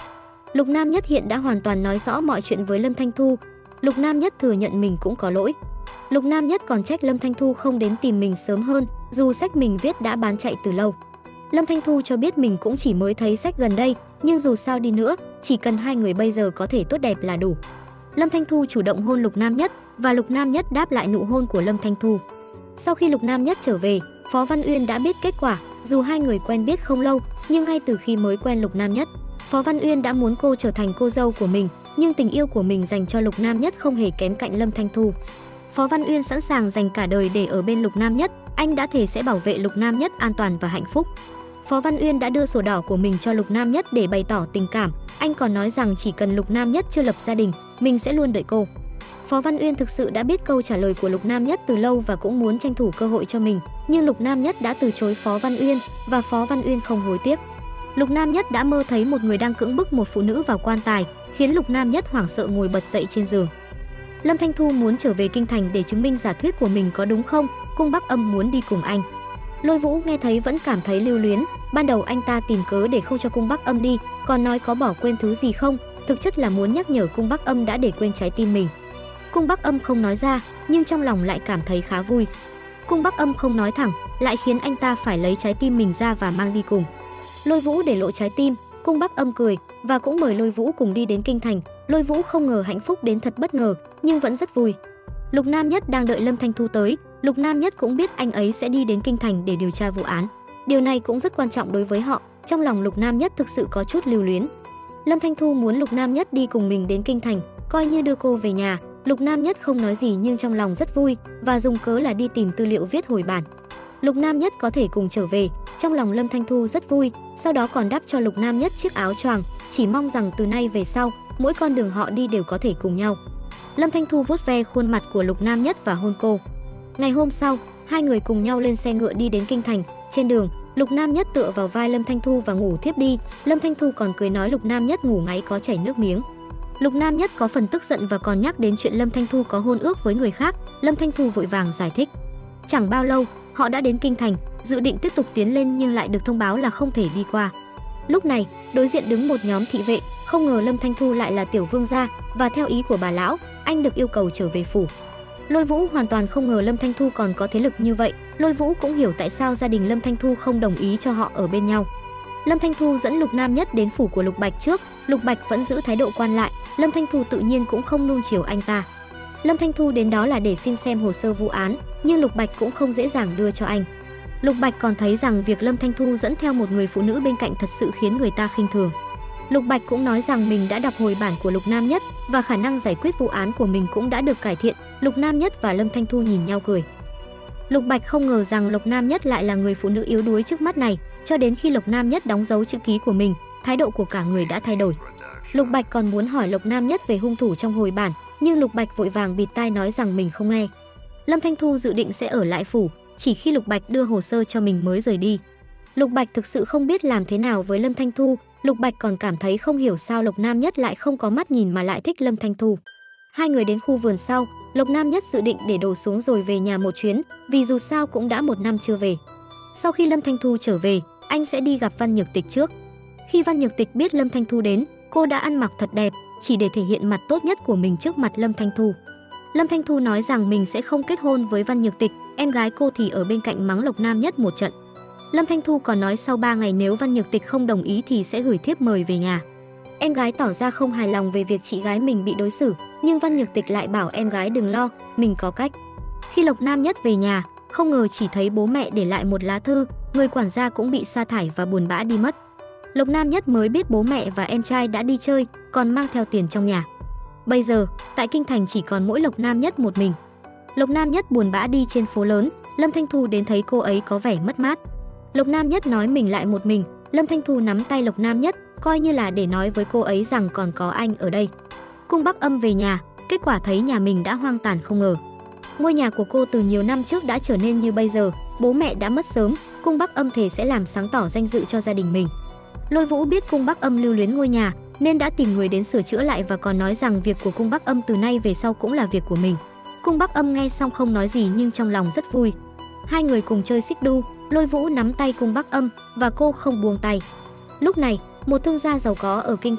Lục Nam Nhất hiện đã hoàn toàn nói rõ mọi chuyện với Lâm Thanh Thu. Lục Nam Nhất thừa nhận mình cũng có lỗi. Lục Nam Nhất còn trách Lâm Thanh Thu không đến tìm mình sớm hơn, dù sách mình viết đã bán chạy từ lâu. Lâm Thanh Thu cho biết mình cũng chỉ mới thấy sách gần đây, nhưng dù sao đi nữa, chỉ cần hai người bây giờ có thể tốt đẹp là đủ. Lâm Thanh Thu chủ động hôn Lục Nam Nhất và Lục Nam Nhất đáp lại nụ hôn của Lâm Thanh Thu. Sau khi Lục Nam Nhất trở về, Phó Văn Uyên đã biết kết quả. Dù hai người quen biết không lâu, nhưng ngay từ khi mới quen Lục Nam Nhất, Phó Văn Uyên đã muốn cô trở thành cô dâu của mình, nhưng tình yêu của mình dành cho Lục Nam Nhất không hề kém cạnh Lâm Thanh Thu. Phó Văn Uyên sẵn sàng dành cả đời để ở bên Lục Nam Nhất, anh đã thề sẽ bảo vệ Lục Nam Nhất an toàn và hạnh phúc. Phó Văn Uyên đã đưa sổ đỏ của mình cho Lục Nam Nhất để bày tỏ tình cảm, anh còn nói rằng chỉ cần Lục Nam Nhất chưa lập gia đình, mình sẽ luôn đợi cô. Phó Văn Uyên thực sự đã biết câu trả lời của Lục Nam Nhất từ lâu và cũng muốn tranh thủ cơ hội cho mình, nhưng Lục Nam Nhất đã từ chối Phó Văn Uyên và Phó Văn Uyên không hối tiếc. Lục Nam Nhất đã mơ thấy một người đang cưỡng bức một phụ nữ vào quan tài, khiến Lục Nam Nhất hoảng sợ ngồi bật dậy trên giường. Lâm Thanh Thu muốn trở về kinh thành để chứng minh giả thuyết của mình có đúng không, Cung Bắc Âm muốn đi cùng anh. Lôi Vũ nghe thấy vẫn cảm thấy lưu luyến, ban đầu anh ta tìm cớ để không cho Cung Bắc Âm đi, còn nói có bỏ quên thứ gì không, thực chất là muốn nhắc nhở Cung Bắc Âm đã để quên trái tim mình. Cung Bắc Âm không nói ra, nhưng trong lòng lại cảm thấy khá vui. Cung Bắc Âm không nói thẳng, lại khiến anh ta phải lấy trái tim mình ra và mang đi cùng. Lôi Vũ để lộ trái tim, Cung Bắc Âm cười và cũng mời Lôi Vũ cùng đi đến kinh thành. Lôi Vũ không ngờ hạnh phúc đến thật bất ngờ, nhưng vẫn rất vui. Lục Nam Nhất đang đợi Lâm Thanh Thu tới, Lục Nam Nhất cũng biết anh ấy sẽ đi đến kinh thành để điều tra vụ án. Điều này cũng rất quan trọng đối với họ, trong lòng Lục Nam Nhất thực sự có chút lưu luyến. Lâm Thanh Thu muốn Lục Nam Nhất đi cùng mình đến kinh thành, coi như đưa cô về nhà. Lục Nam Nhất không nói gì nhưng trong lòng rất vui và dùng cớ là đi tìm tư liệu viết hồi bản. Lục Nam Nhất có thể cùng trở về, trong lòng Lâm Thanh Thu rất vui, sau đó còn đắp cho Lục Nam Nhất chiếc áo choàng, chỉ mong rằng từ nay về sau, mỗi con đường họ đi đều có thể cùng nhau. Lâm Thanh Thu vuốt ve khuôn mặt của Lục Nam Nhất và hôn cô. Ngày hôm sau, hai người cùng nhau lên xe ngựa đi đến kinh thành. Trên đường, Lục Nam Nhất tựa vào vai Lâm Thanh Thu và ngủ thiếp đi. Lâm Thanh Thu còn cười nói Lục Nam Nhất ngủ ngáy có chảy nước miếng. Lục Nam Nhất có phần tức giận và còn nhắc đến chuyện Lâm Thanh Thu có hôn ước với người khác. Lâm Thanh Thu vội vàng giải thích. Chẳng bao lâu, họ đã đến kinh thành, dự định tiếp tục tiến lên nhưng lại được thông báo là không thể đi qua. Lúc này, đối diện đứng một nhóm thị vệ, không ngờ Lâm Thanh Thu lại là tiểu vương gia và theo ý của bà lão, anh được yêu cầu trở về phủ. Lôi Vũ hoàn toàn không ngờ Lâm Thanh Thu còn có thế lực như vậy. Lôi Vũ cũng hiểu tại sao gia đình Lâm Thanh Thu không đồng ý cho họ ở bên nhau. Lâm Thanh Thu dẫn Lục Nam Nhất đến phủ của Lục Bạch trước, Lục Bạch vẫn giữ thái độ quan lại, Lâm Thanh Thu tự nhiên cũng không nuông chiều anh ta. Lâm Thanh Thu đến đó là để xin xem hồ sơ vụ án, nhưng Lục Bạch cũng không dễ dàng đưa cho anh. Lục Bạch còn thấy rằng việc Lâm Thanh Thu dẫn theo một người phụ nữ bên cạnh thật sự khiến người ta khinh thường. Lục Bạch cũng nói rằng mình đã đọc hồi bản của Lục Nam Nhất và khả năng giải quyết vụ án của mình cũng đã được cải thiện. Lục Nam Nhất và Lâm Thanh Thu nhìn nhau cười. Lục Bạch không ngờ rằng Lục Nam Nhất lại là người phụ nữ yếu đuối trước mắt này, cho đến khi Lục Nam Nhất đóng dấu chữ ký của mình, thái độ của cả người đã thay đổi. Lục Bạch còn muốn hỏi Lục Nam Nhất về hung thủ trong hồi bản, nhưng Lục Bạch vội vàng bịt tai nói rằng mình không nghe. Lâm Thanh Thu dự định sẽ ở lại phủ, chỉ khi Lục Bạch đưa hồ sơ cho mình mới rời đi. Lục Bạch thực sự không biết làm thế nào với Lâm Thanh Thu. Lục Bạch còn cảm thấy không hiểu sao Lục Nam Nhất lại không có mắt nhìn mà lại thích Lâm Thanh Thu. Hai người đến khu vườn sau, Lục Nam Nhất dự định để đồ xuống rồi về nhà một chuyến, vì dù sao cũng đã một năm chưa về. Sau khi Lâm Thanh Thu trở về, anh sẽ đi gặp Văn Nhược Tịch trước. Khi Văn Nhược Tịch biết Lâm Thanh Thu đến, cô đã ăn mặc thật đẹp, chỉ để thể hiện mặt tốt nhất của mình trước mặt Lâm Thanh Thu. Lâm Thanh Thu nói rằng mình sẽ không kết hôn với Văn Nhược Tịch, em gái cô thì ở bên cạnh mắng Lục Nam Nhất một trận. Lâm Thanh Thu còn nói sau ba ngày nếu Văn Nhược Tịch không đồng ý thì sẽ gửi thiếp mời về nhà. Em gái tỏ ra không hài lòng về việc chị gái mình bị đối xử, nhưng Văn Nhược Tịch lại bảo em gái đừng lo, mình có cách. Khi Lục Nam Nhất về nhà, không ngờ chỉ thấy bố mẹ để lại một lá thư, người quản gia cũng bị sa thải và buồn bã đi mất. Lục Nam Nhất mới biết bố mẹ và em trai đã đi chơi, còn mang theo tiền trong nhà. Bây giờ, tại kinh thành chỉ còn mỗi Lục Nam Nhất một mình. Lục Nam Nhất buồn bã đi trên phố lớn, Lâm Thanh Thu đến thấy cô ấy có vẻ mất mát. Lục Nam Nhất nói mình lại một mình, Lâm Thanh Thu nắm tay Lục Nam Nhất, coi như là để nói với cô ấy rằng còn có anh ở đây. Cung Bắc Âm về nhà, kết quả thấy nhà mình đã hoang tàn không ngờ. Ngôi nhà của cô từ nhiều năm trước đã trở nên như bây giờ, bố mẹ đã mất sớm, Cung Bắc Âm thề sẽ làm sáng tỏ danh dự cho gia đình mình. Lôi Vũ biết Cung Bắc Âm lưu luyến ngôi nhà, nên đã tìm người đến sửa chữa lại và còn nói rằng việc của Cung Bắc Âm từ nay về sau cũng là việc của mình. Cung Bắc Âm nghe xong không nói gì nhưng trong lòng rất vui. Hai người cùng chơi xích đu, Lôi Vũ nắm tay Cung Bắc Âm và cô không buông tay. Lúc này, một thương gia giàu có ở kinh thành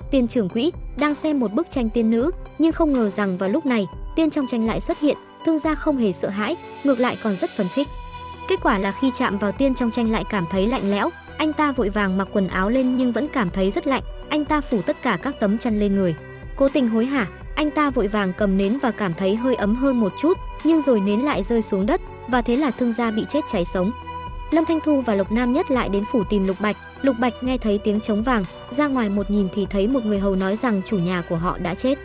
Tiền trưởng quỹ đang xem một bức tranh tiên nữ, nhưng không ngờ rằng vào lúc này, tiên trong tranh lại xuất hiện. Thương gia không hề sợ hãi, ngược lại còn rất phấn khích. Kết quả là khi chạm vào tiên trong tranh lại cảm thấy lạnh lẽo, anh ta vội vàng mặc quần áo lên nhưng vẫn cảm thấy rất lạnh, anh ta phủ tất cả các tấm chăn lên người. Cố tình hối hả, anh ta vội vàng cầm nến và cảm thấy hơi ấm hơn một chút, nhưng rồi nến lại rơi xuống đất và thế là thương gia bị chết cháy sống. Lâm Thanh Thu và Lục Nam Nhất lại đến phủ tìm Lục Bạch. Lục Bạch nghe thấy tiếng trống vàng, ra ngoài một nhìn thì thấy một người hầu nói rằng chủ nhà của họ đã chết.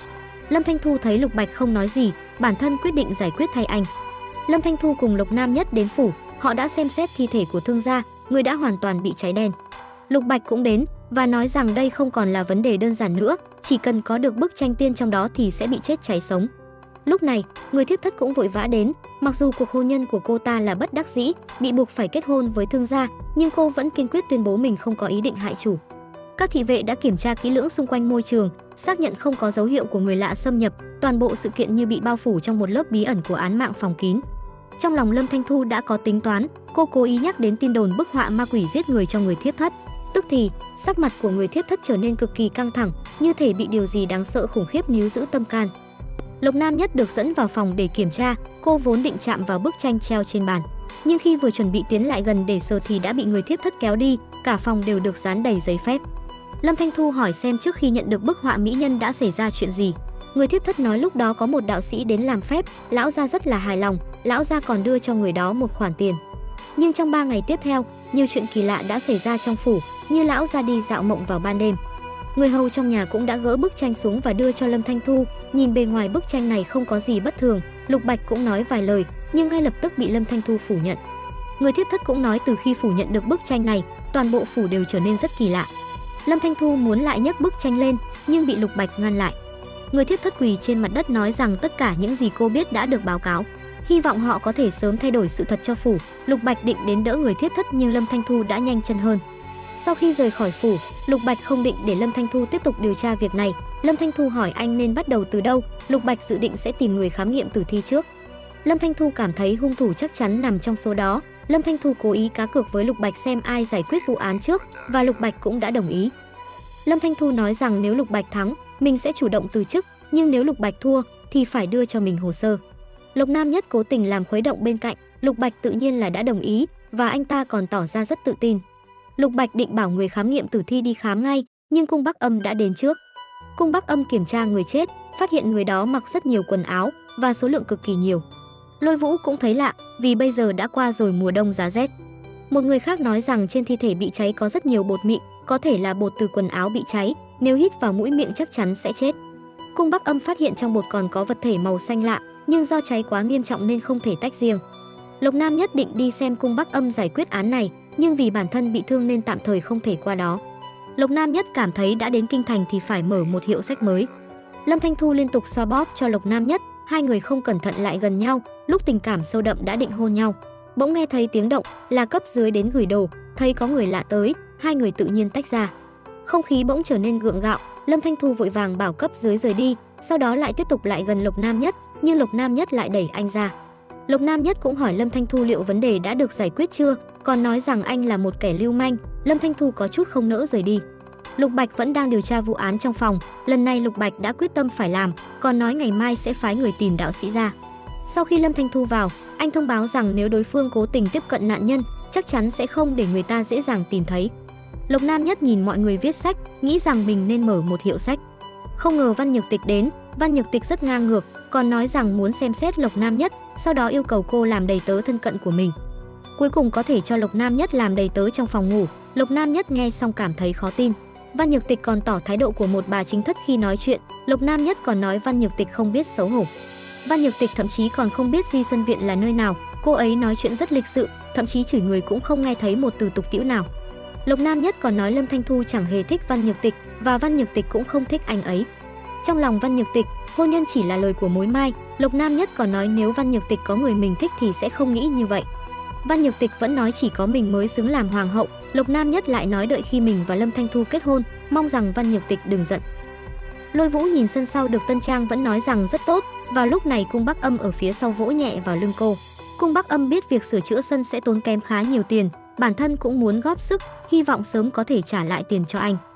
Lâm Thanh Thu thấy Lục Bạch không nói gì, bản thân quyết định giải quyết thay anh. Lâm Thanh Thu cùng Lục Nam Nhất đến phủ, họ đã xem xét thi thể của thương gia, người đã hoàn toàn bị cháy đen. Lục Bạch cũng đến và nói rằng đây không còn là vấn đề đơn giản nữa, chỉ cần có được bức tranh tiên trong đó thì sẽ bị chết cháy sống. Lúc này, người thiếp thất cũng vội vã đến, mặc dù cuộc hôn nhân của cô ta là bất đắc dĩ, bị buộc phải kết hôn với thương gia, nhưng cô vẫn kiên quyết tuyên bố mình không có ý định hại chủ. Các thị vệ đã kiểm tra kỹ lưỡng xung quanh môi trường, xác nhận không có dấu hiệu của người lạ xâm nhập, toàn bộ sự kiện như bị bao phủ trong một lớp bí ẩn của án mạng phòng kín. Trong lòng Lâm Thanh Thu đã có tính toán, cô cố ý nhắc đến tin đồn bức họa ma quỷ giết người cho người thiếp thất. Tức thì, sắc mặt của người thiếp thất trở nên cực kỳ căng thẳng, như thể bị điều gì đáng sợ khủng khiếp níu giữ tâm can. Lục Nam Nhất được dẫn vào phòng để kiểm tra, cô vốn định chạm vào bức tranh treo trên bàn, nhưng khi vừa chuẩn bị tiến lại gần để sờ thì đã bị người thiếp thất kéo đi, cả phòng đều được dán đầy giấy phép. Lâm Thanh Thu hỏi xem trước khi nhận được bức họa mỹ nhân đã xảy ra chuyện gì. Người thiếp thất nói lúc đó có một đạo sĩ đến làm phép, lão gia rất là hài lòng, lão gia còn đưa cho người đó một khoản tiền. Nhưng trong ba ngày tiếp theo, nhiều chuyện kỳ lạ đã xảy ra trong phủ, như lão gia đi dạo mộng vào ban đêm. Người hầu trong nhà cũng đã gỡ bức tranh xuống và đưa cho Lâm Thanh Thu, nhìn bề ngoài bức tranh này không có gì bất thường, Lục Bạch cũng nói vài lời, nhưng ngay lập tức bị Lâm Thanh Thu phủ nhận. Người thiếp thất cũng nói từ khi phủ nhận được bức tranh này, toàn bộ phủ đều trở nên rất kỳ lạ. Lâm Thanh Thu muốn lại nhấc bức tranh lên, nhưng bị Lục Bạch ngăn lại. Người thiếp thất quỳ trên mặt đất nói rằng tất cả những gì cô biết đã được báo cáo, hy vọng họ có thể sớm thay đổi sự thật cho phủ. Lục Bạch định đến đỡ người thiếp thất nhưng Lâm Thanh Thu đã nhanh chân hơn. Sau khi rời khỏi phủ, Lục Bạch không định để Lâm Thanh Thu tiếp tục điều tra việc này. Lâm Thanh Thu hỏi anh nên bắt đầu từ đâu, Lục Bạch dự định sẽ tìm người khám nghiệm tử thi trước. Lâm Thanh Thu cảm thấy hung thủ chắc chắn nằm trong số đó. Lâm Thanh Thu cố ý cá cược với Lục Bạch xem ai giải quyết vụ án trước và Lục Bạch cũng đã đồng ý. Lâm Thanh Thu nói rằng nếu Lục Bạch thắng, mình sẽ chủ động từ chức, nhưng nếu Lục Bạch thua thì phải đưa cho mình hồ sơ. Lục Nam Nhất cố tình làm khuấy động bên cạnh, Lục Bạch tự nhiên là đã đồng ý và anh ta còn tỏ ra rất tự tin. Lục Bạch định bảo người khám nghiệm tử thi đi khám ngay, nhưng Cung Bắc Âm đã đến trước. Cung Bắc Âm kiểm tra người chết, phát hiện người đó mặc rất nhiều quần áo và số lượng cực kỳ nhiều. Lôi Vũ cũng thấy lạ, vì bây giờ đã qua rồi mùa đông giá rét. Một người khác nói rằng trên thi thể bị cháy có rất nhiều bột mịn, có thể là bột từ quần áo bị cháy, nếu hít vào mũi miệng chắc chắn sẽ chết. Cung Bắc Âm phát hiện trong bột còn có vật thể màu xanh lạ, nhưng do cháy quá nghiêm trọng nên không thể tách riêng. Lục Nam nhất định đi xem Cung Bắc Âm giải quyết án này, nhưng vì bản thân bị thương nên tạm thời không thể qua đó. Lục Nam Nhất cảm thấy đã đến kinh thành thì phải mở một hiệu sách mới. Lâm Thanh Thu liên tục xoa bóp cho Lục Nam Nhất, hai người không cẩn thận lại gần nhau, lúc tình cảm sâu đậm đã định hôn nhau. Bỗng nghe thấy tiếng động, là cấp dưới đến gửi đồ, thấy có người lạ tới, hai người tự nhiên tách ra. Không khí bỗng trở nên gượng gạo, Lâm Thanh Thu vội vàng bảo cấp dưới rời đi, sau đó lại tiếp tục lại gần Lục Nam Nhất, nhưng Lục Nam Nhất lại đẩy anh ra. Lục Nam Nhất cũng hỏi Lâm Thanh Thu liệu vấn đề đã được giải quyết chưa, còn nói rằng anh là một kẻ lưu manh. Lâm Thanh Thu có chút không nỡ rời đi. Lục Bạch vẫn đang điều tra vụ án trong phòng, lần này Lục Bạch đã quyết tâm phải làm, còn nói ngày mai sẽ phái người tìm đạo sĩ ra. Sau khi Lâm Thanh Thu vào, anh thông báo rằng nếu đối phương cố tình tiếp cận nạn nhân, chắc chắn sẽ không để người ta dễ dàng tìm thấy. Lục Nam Nhất nhìn mọi người viết sách, nghĩ rằng mình nên mở một hiệu sách. Không ngờ Văn Nhược Tịch đến, Văn Nhược Tịch rất ngang ngược, còn nói rằng muốn xem xét Lục Nam Nhất, sau đó yêu cầu cô làm đầy tớ thân cận của mình. Cuối cùng có thể cho Lục Nam Nhất làm đầy tớ trong phòng ngủ. Lục Nam Nhất nghe xong cảm thấy khó tin. Văn Nhược Tịch còn tỏ thái độ của một bà chính thất khi nói chuyện, Lục Nam Nhất còn nói Văn Nhược Tịch không biết xấu hổ. Văn Nhược Tịch thậm chí còn không biết Di Xuân Viện là nơi nào, cô ấy nói chuyện rất lịch sự, thậm chí chửi người cũng không nghe thấy một từ tục tĩu nào. Lục Nam Nhất còn nói Lâm Thanh Thu chẳng hề thích Văn Nhược Tịch và Văn Nhược Tịch cũng không thích anh ấy. Trong lòng Văn Nhược Tịch, hôn nhân chỉ là lời của mối mai. Lục Nam Nhất còn nói nếu Văn Nhược Tịch có người mình thích thì sẽ không nghĩ như vậy. Văn Nhược Tịch vẫn nói chỉ có mình mới xứng làm hoàng hậu. Lục Nam Nhất lại nói đợi khi mình và Lâm Thanh Thu kết hôn, mong rằng Văn Nhược Tịch đừng giận. Lôi Vũ nhìn sân sau được tân trang vẫn nói rằng rất tốt. Vào lúc này Cung Bắc Âm ở phía sau vỗ nhẹ vào lưng cô. Cung Bắc Âm biết việc sửa chữa sân sẽ tốn kém khá nhiều tiền, bản thân cũng muốn góp sức, hy vọng sớm có thể trả lại tiền cho anh.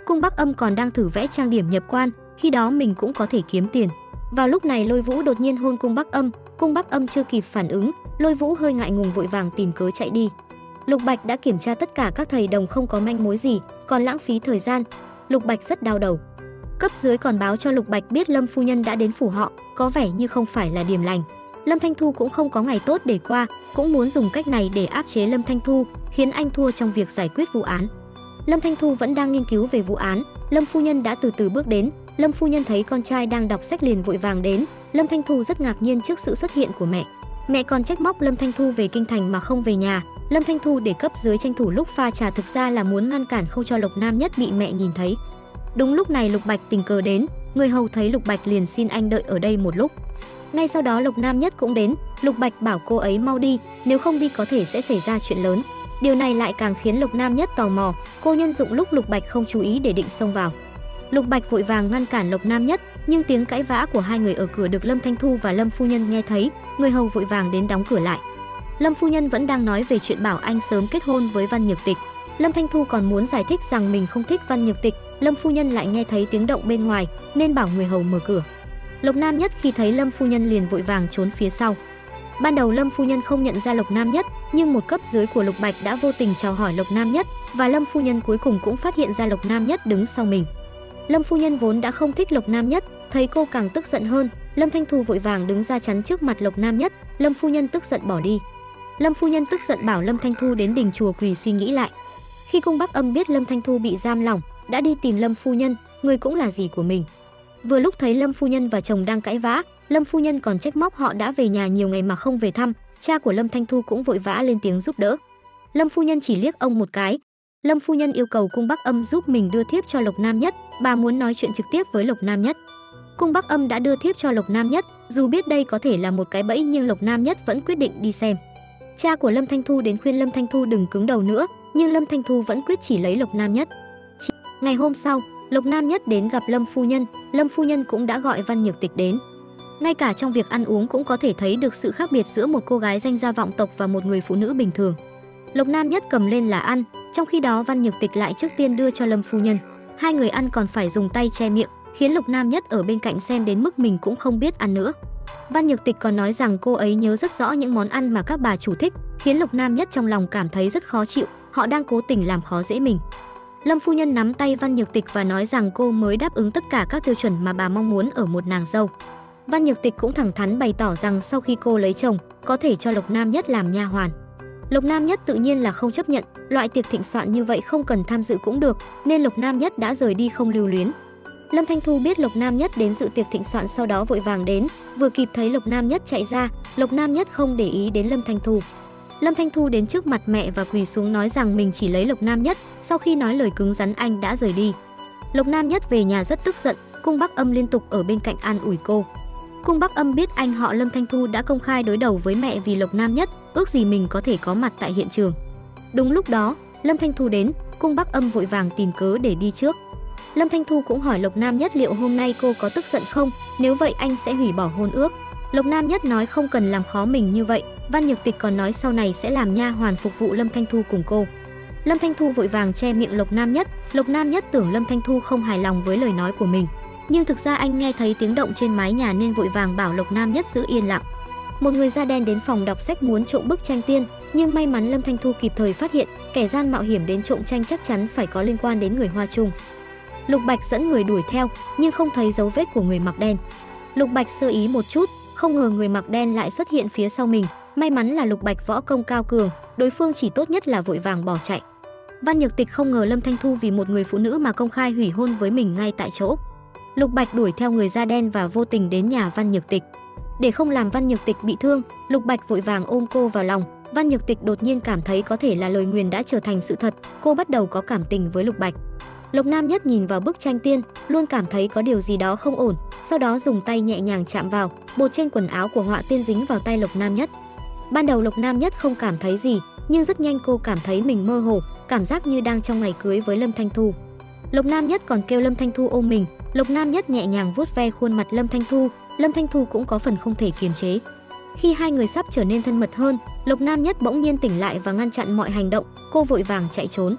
Cung Bắc Âm còn đang thử vẽ trang điểm nhập quan, khi đó mình cũng có thể kiếm tiền. Vào lúc này Lôi Vũ đột nhiên hôn Cung Bắc Âm, Cung Bắc Âm chưa kịp phản ứng, Lôi Vũ hơi ngại ngùng vội vàng tìm cớ chạy đi. Lục Bạch đã kiểm tra tất cả các thầy đồng không có manh mối gì, còn lãng phí thời gian. Lục Bạch rất đau đầu. Cấp dưới còn báo cho Lục Bạch biết Lâm phu nhân đã đến phủ họ, có vẻ như không phải là điểm lành. Lâm Thanh Thu cũng không có ngày tốt để qua, cũng muốn dùng cách này để áp chế Lâm Thanh Thu, khiến anh thua trong việc giải quyết vụ án. Lâm Thanh Thu vẫn đang nghiên cứu về vụ án, Lâm phu nhân đã từ từ bước đến. Lâm phu nhân thấy con trai đang đọc sách liền vội vàng đến. Lâm Thanh Thu rất ngạc nhiên trước sự xuất hiện của mẹ. Mẹ còn trách móc Lâm Thanh Thu về kinh thành mà không về nhà. Lâm Thanh Thu để cấp dưới tranh thủ lúc pha trà thực ra là muốn ngăn cản không cho Lục Nam Nhất bị mẹ nhìn thấy. Đúng lúc này Lục Bạch tình cờ đến, người hầu thấy Lục Bạch liền xin anh đợi ở đây một lúc. Ngay sau đó Lục Nam Nhất cũng đến, Lục Bạch bảo cô ấy mau đi, nếu không đi có thể sẽ xảy ra chuyện lớn. Điều này lại càng khiến Lục Nam Nhất tò mò, cô nhân dụng lúc Lục Bạch không chú ý để định xông vào. Lục Bạch vội vàng ngăn cản Lục Nam Nhất, nhưng tiếng cãi vã của hai người ở cửa được Lâm Thanh Thu và Lâm phu nhân nghe thấy, người hầu vội vàng đến đóng cửa lại. Lâm phu nhân vẫn đang nói về chuyện bảo anh sớm kết hôn với Văn Nhược Tịch. Lâm Thanh Thu còn muốn giải thích rằng mình không thích Văn Nhược Tịch, Lâm phu nhân lại nghe thấy tiếng động bên ngoài nên bảo người hầu mở cửa. Lục Nam Nhất khi thấy Lâm phu nhân liền vội vàng trốn phía sau. Ban đầu Lâm phu nhân không nhận ra Lục Nam Nhất, nhưng một cấp dưới của Lục Bạch đã vô tình chào hỏi Lục Nam Nhất và Lâm phu nhân cuối cùng cũng phát hiện ra Lục Nam Nhất đứng sau mình. Lâm phu nhân vốn đã không thích Lục Nam Nhất, thấy cô càng tức giận hơn, Lâm Thanh Thu vội vàng đứng ra chắn trước mặt Lục Nam Nhất, Lâm phu nhân tức giận bỏ đi. Lâm phu nhân tức giận bảo Lâm Thanh Thu đến đình chùa quỳ suy nghĩ lại. Khi Cung Bắc Âm biết Lâm Thanh Thu bị giam lỏng, đã đi tìm Lâm phu nhân, người cũng là dì của mình. Vừa lúc thấy Lâm phu nhân và chồng đang cãi vã, Lâm phu nhân còn trách móc họ đã về nhà nhiều ngày mà không về thăm, cha của Lâm Thanh Thu cũng vội vã lên tiếng giúp đỡ. Lâm phu nhân chỉ liếc ông một cái. Lâm phu nhân yêu cầu Cung Bắc Âm giúp mình đưa thiếp cho Lục Nam Nhất, bà muốn nói chuyện trực tiếp với Lục Nam Nhất. Cung Bắc Âm đã đưa thiếp cho Lục Nam Nhất, dù biết đây có thể là một cái bẫy nhưng Lục Nam Nhất vẫn quyết định đi xem. Cha của Lâm Thanh Thu đến khuyên Lâm Thanh Thu đừng cứng đầu nữa, nhưng Lâm Thanh Thu vẫn quyết chỉ lấy Lục Nam Nhất. Ngày hôm sau, Lục Nam Nhất đến gặp Lâm phu nhân, Lâm phu nhân cũng đã gọi Văn Nhược Tịch đến. Ngay cả trong việc ăn uống cũng có thể thấy được sự khác biệt giữa một cô gái danh gia vọng tộc và một người phụ nữ bình thường. Lục Nam Nhất cầm lên là ăn, trong khi đó Văn Nhược Tịch lại trước tiên đưa cho Lâm phu nhân. Hai người ăn còn phải dùng tay che miệng, khiến Lục Nam Nhất ở bên cạnh xem đến mức mình cũng không biết ăn nữa. Văn Nhược Tịch còn nói rằng cô ấy nhớ rất rõ những món ăn mà các bà chủ thích, khiến Lục Nam Nhất trong lòng cảm thấy rất khó chịu, họ đang cố tình làm khó dễ mình. Lâm phu nhân nắm tay Văn Nhược Tịch và nói rằng cô mới đáp ứng tất cả các tiêu chuẩn mà bà mong muốn ở một nàng dâu. Văn Nhược Tịch cũng thẳng thắn bày tỏ rằng sau khi cô lấy chồng, có thể cho Lục Nam Nhất làm nha hoàn. Lục Nam Nhất tự nhiên là không chấp nhận, loại tiệc thịnh soạn như vậy không cần tham dự cũng được, nên Lục Nam Nhất đã rời đi không lưu luyến. Lâm Thanh Thu biết Lục Nam Nhất đến dự tiệc thịnh soạn sau đó vội vàng đến, vừa kịp thấy Lục Nam Nhất chạy ra, Lục Nam Nhất không để ý đến Lâm Thanh Thu. Lâm Thanh Thu đến trước mặt mẹ và quỳ xuống nói rằng mình chỉ lấy Lục Nam Nhất, sau khi nói lời cứng rắn anh đã rời đi. Lục Nam Nhất về nhà rất tức giận, Cung Bắc Âm liên tục ở bên cạnh an ủi cô. Cung Bắc Âm biết anh họ Lâm Thanh Thu đã công khai đối đầu với mẹ vì Lục Nam Nhất, ước gì mình có thể có mặt tại hiện trường. Đúng lúc đó, Lâm Thanh Thu đến, Cung Bắc Âm vội vàng tìm cớ để đi trước. Lâm Thanh Thu cũng hỏi Lục Nam Nhất liệu hôm nay cô có tức giận không, nếu vậy anh sẽ hủy bỏ hôn ước. Lục Nam Nhất nói không cần làm khó mình như vậy, Văn Nhược Tịch còn nói sau này sẽ làm nha hoàn phục vụ Lâm Thanh Thu cùng cô. Lâm Thanh Thu vội vàng che miệng Lục Nam Nhất, Lục Nam Nhất tưởng Lâm Thanh Thu không hài lòng với lời nói của mình. Nhưng thực ra anh nghe thấy tiếng động trên mái nhà nên vội vàng bảo Lục Nam Nhất giữ yên lặng. Một người da đen đến phòng đọc sách muốn trộm bức tranh tiên, nhưng may mắn Lâm Thanh Thu kịp thời phát hiện, kẻ gian mạo hiểm đến trộm tranh chắc chắn phải có liên quan đến người Hoa Trung. Lục Bạch dẫn người đuổi theo, nhưng không thấy dấu vết của người mặc đen. Lục Bạch sơ ý một chút, không ngờ người mặc đen lại xuất hiện phía sau mình. May mắn là Lục Bạch võ công cao cường, đối phương chỉ tốt nhất là vội vàng bỏ chạy. Văn Nhược Tịch không ngờ Lâm Thanh Thu vì một người phụ nữ mà công khai hủy hôn với mình ngay tại chỗ. Lục Bạch đuổi theo người da đen và vô tình đến nhà Văn Nhược Tịch. Để không làm Văn Nhược Tịch bị thương, Lục Bạch vội vàng ôm cô vào lòng. Văn Nhược Tịch đột nhiên cảm thấy có thể là lời nguyền đã trở thành sự thật, cô bắt đầu có cảm tình với Lục Bạch. Lục Nam Nhất nhìn vào bức tranh tiên, luôn cảm thấy có điều gì đó không ổn, sau đó dùng tay nhẹ nhàng chạm vào, bột trên quần áo của họa tiên dính vào tay Lục Nam Nhất. Ban đầu Lục Nam Nhất không cảm thấy gì, nhưng rất nhanh cô cảm thấy mình mơ hồ, cảm giác như đang trong ngày cưới với Lâm Thanh Thu. Lục Nam Nhất còn kêu Lâm Thanh Thu ôm mình, Lục Nam Nhất nhẹ nhàng vuốt ve khuôn mặt Lâm Thanh Thu, Lâm Thanh Thu cũng có phần không thể kiềm chế. Khi hai người sắp trở nên thân mật hơn, Lục Nam Nhất bỗng nhiên tỉnh lại và ngăn chặn mọi hành động, cô vội vàng chạy trốn.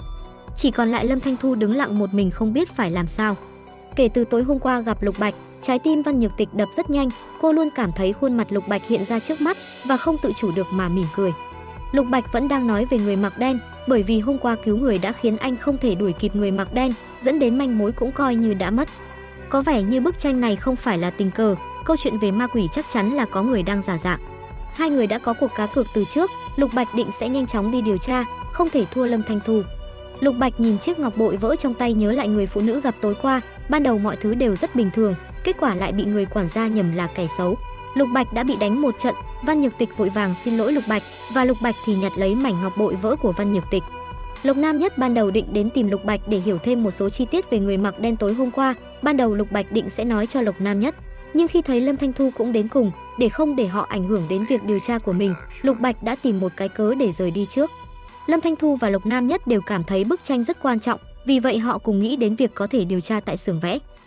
chỉ còn lại Lâm Thanh Thu đứng lặng một mình không biết phải làm sao. Kể từ tối hôm qua gặp Lục Bạch, trái tim Văn Nhược Tịch đập rất nhanh, cô luôn cảm thấy khuôn mặt Lục Bạch hiện ra trước mắt và không tự chủ được mà mỉm cười. Lục Bạch vẫn đang nói về người mặc đen, bởi vì hôm qua cứu người đã khiến anh không thể đuổi kịp người mặc đen, dẫn đến manh mối cũng coi như đã mất. Có vẻ như bức tranh này không phải là tình cờ, câu chuyện về ma quỷ chắc chắn là có người đang giả dạng. Hai người đã có cuộc cá cược từ trước, Lục Bạch định sẽ nhanh chóng đi điều tra, không thể thua Lâm Thanh Thu. Lục Bạch nhìn chiếc ngọc bội vỡ trong tay nhớ lại người phụ nữ gặp tối qua, ban đầu mọi thứ đều rất bình thường, kết quả lại bị người quản gia nhầm là kẻ xấu. Lục Bạch đã bị đánh một trận, Văn Nhược Tịch vội vàng xin lỗi Lục Bạch và Lục Bạch thì nhặt lấy mảnh ngọc bội vỡ của Văn Nhược Tịch. Lộc Nam Nhất ban đầu định đến tìm Lục Bạch để hiểu thêm một số chi tiết về người mặc đen tối hôm qua, ban đầu Lục Bạch định sẽ nói cho Lộc Nam Nhất, nhưng khi thấy Lâm Thanh Thu cũng đến cùng, để không để họ ảnh hưởng đến việc điều tra của mình, Lục Bạch đã tìm một cái cớ để rời đi trước. Lâm Thanh Thu và Lộc Nam Nhất đều cảm thấy bức tranh rất quan trọng, vì vậy họ cùng nghĩ đến việc có thể điều tra tại xưởng vẽ.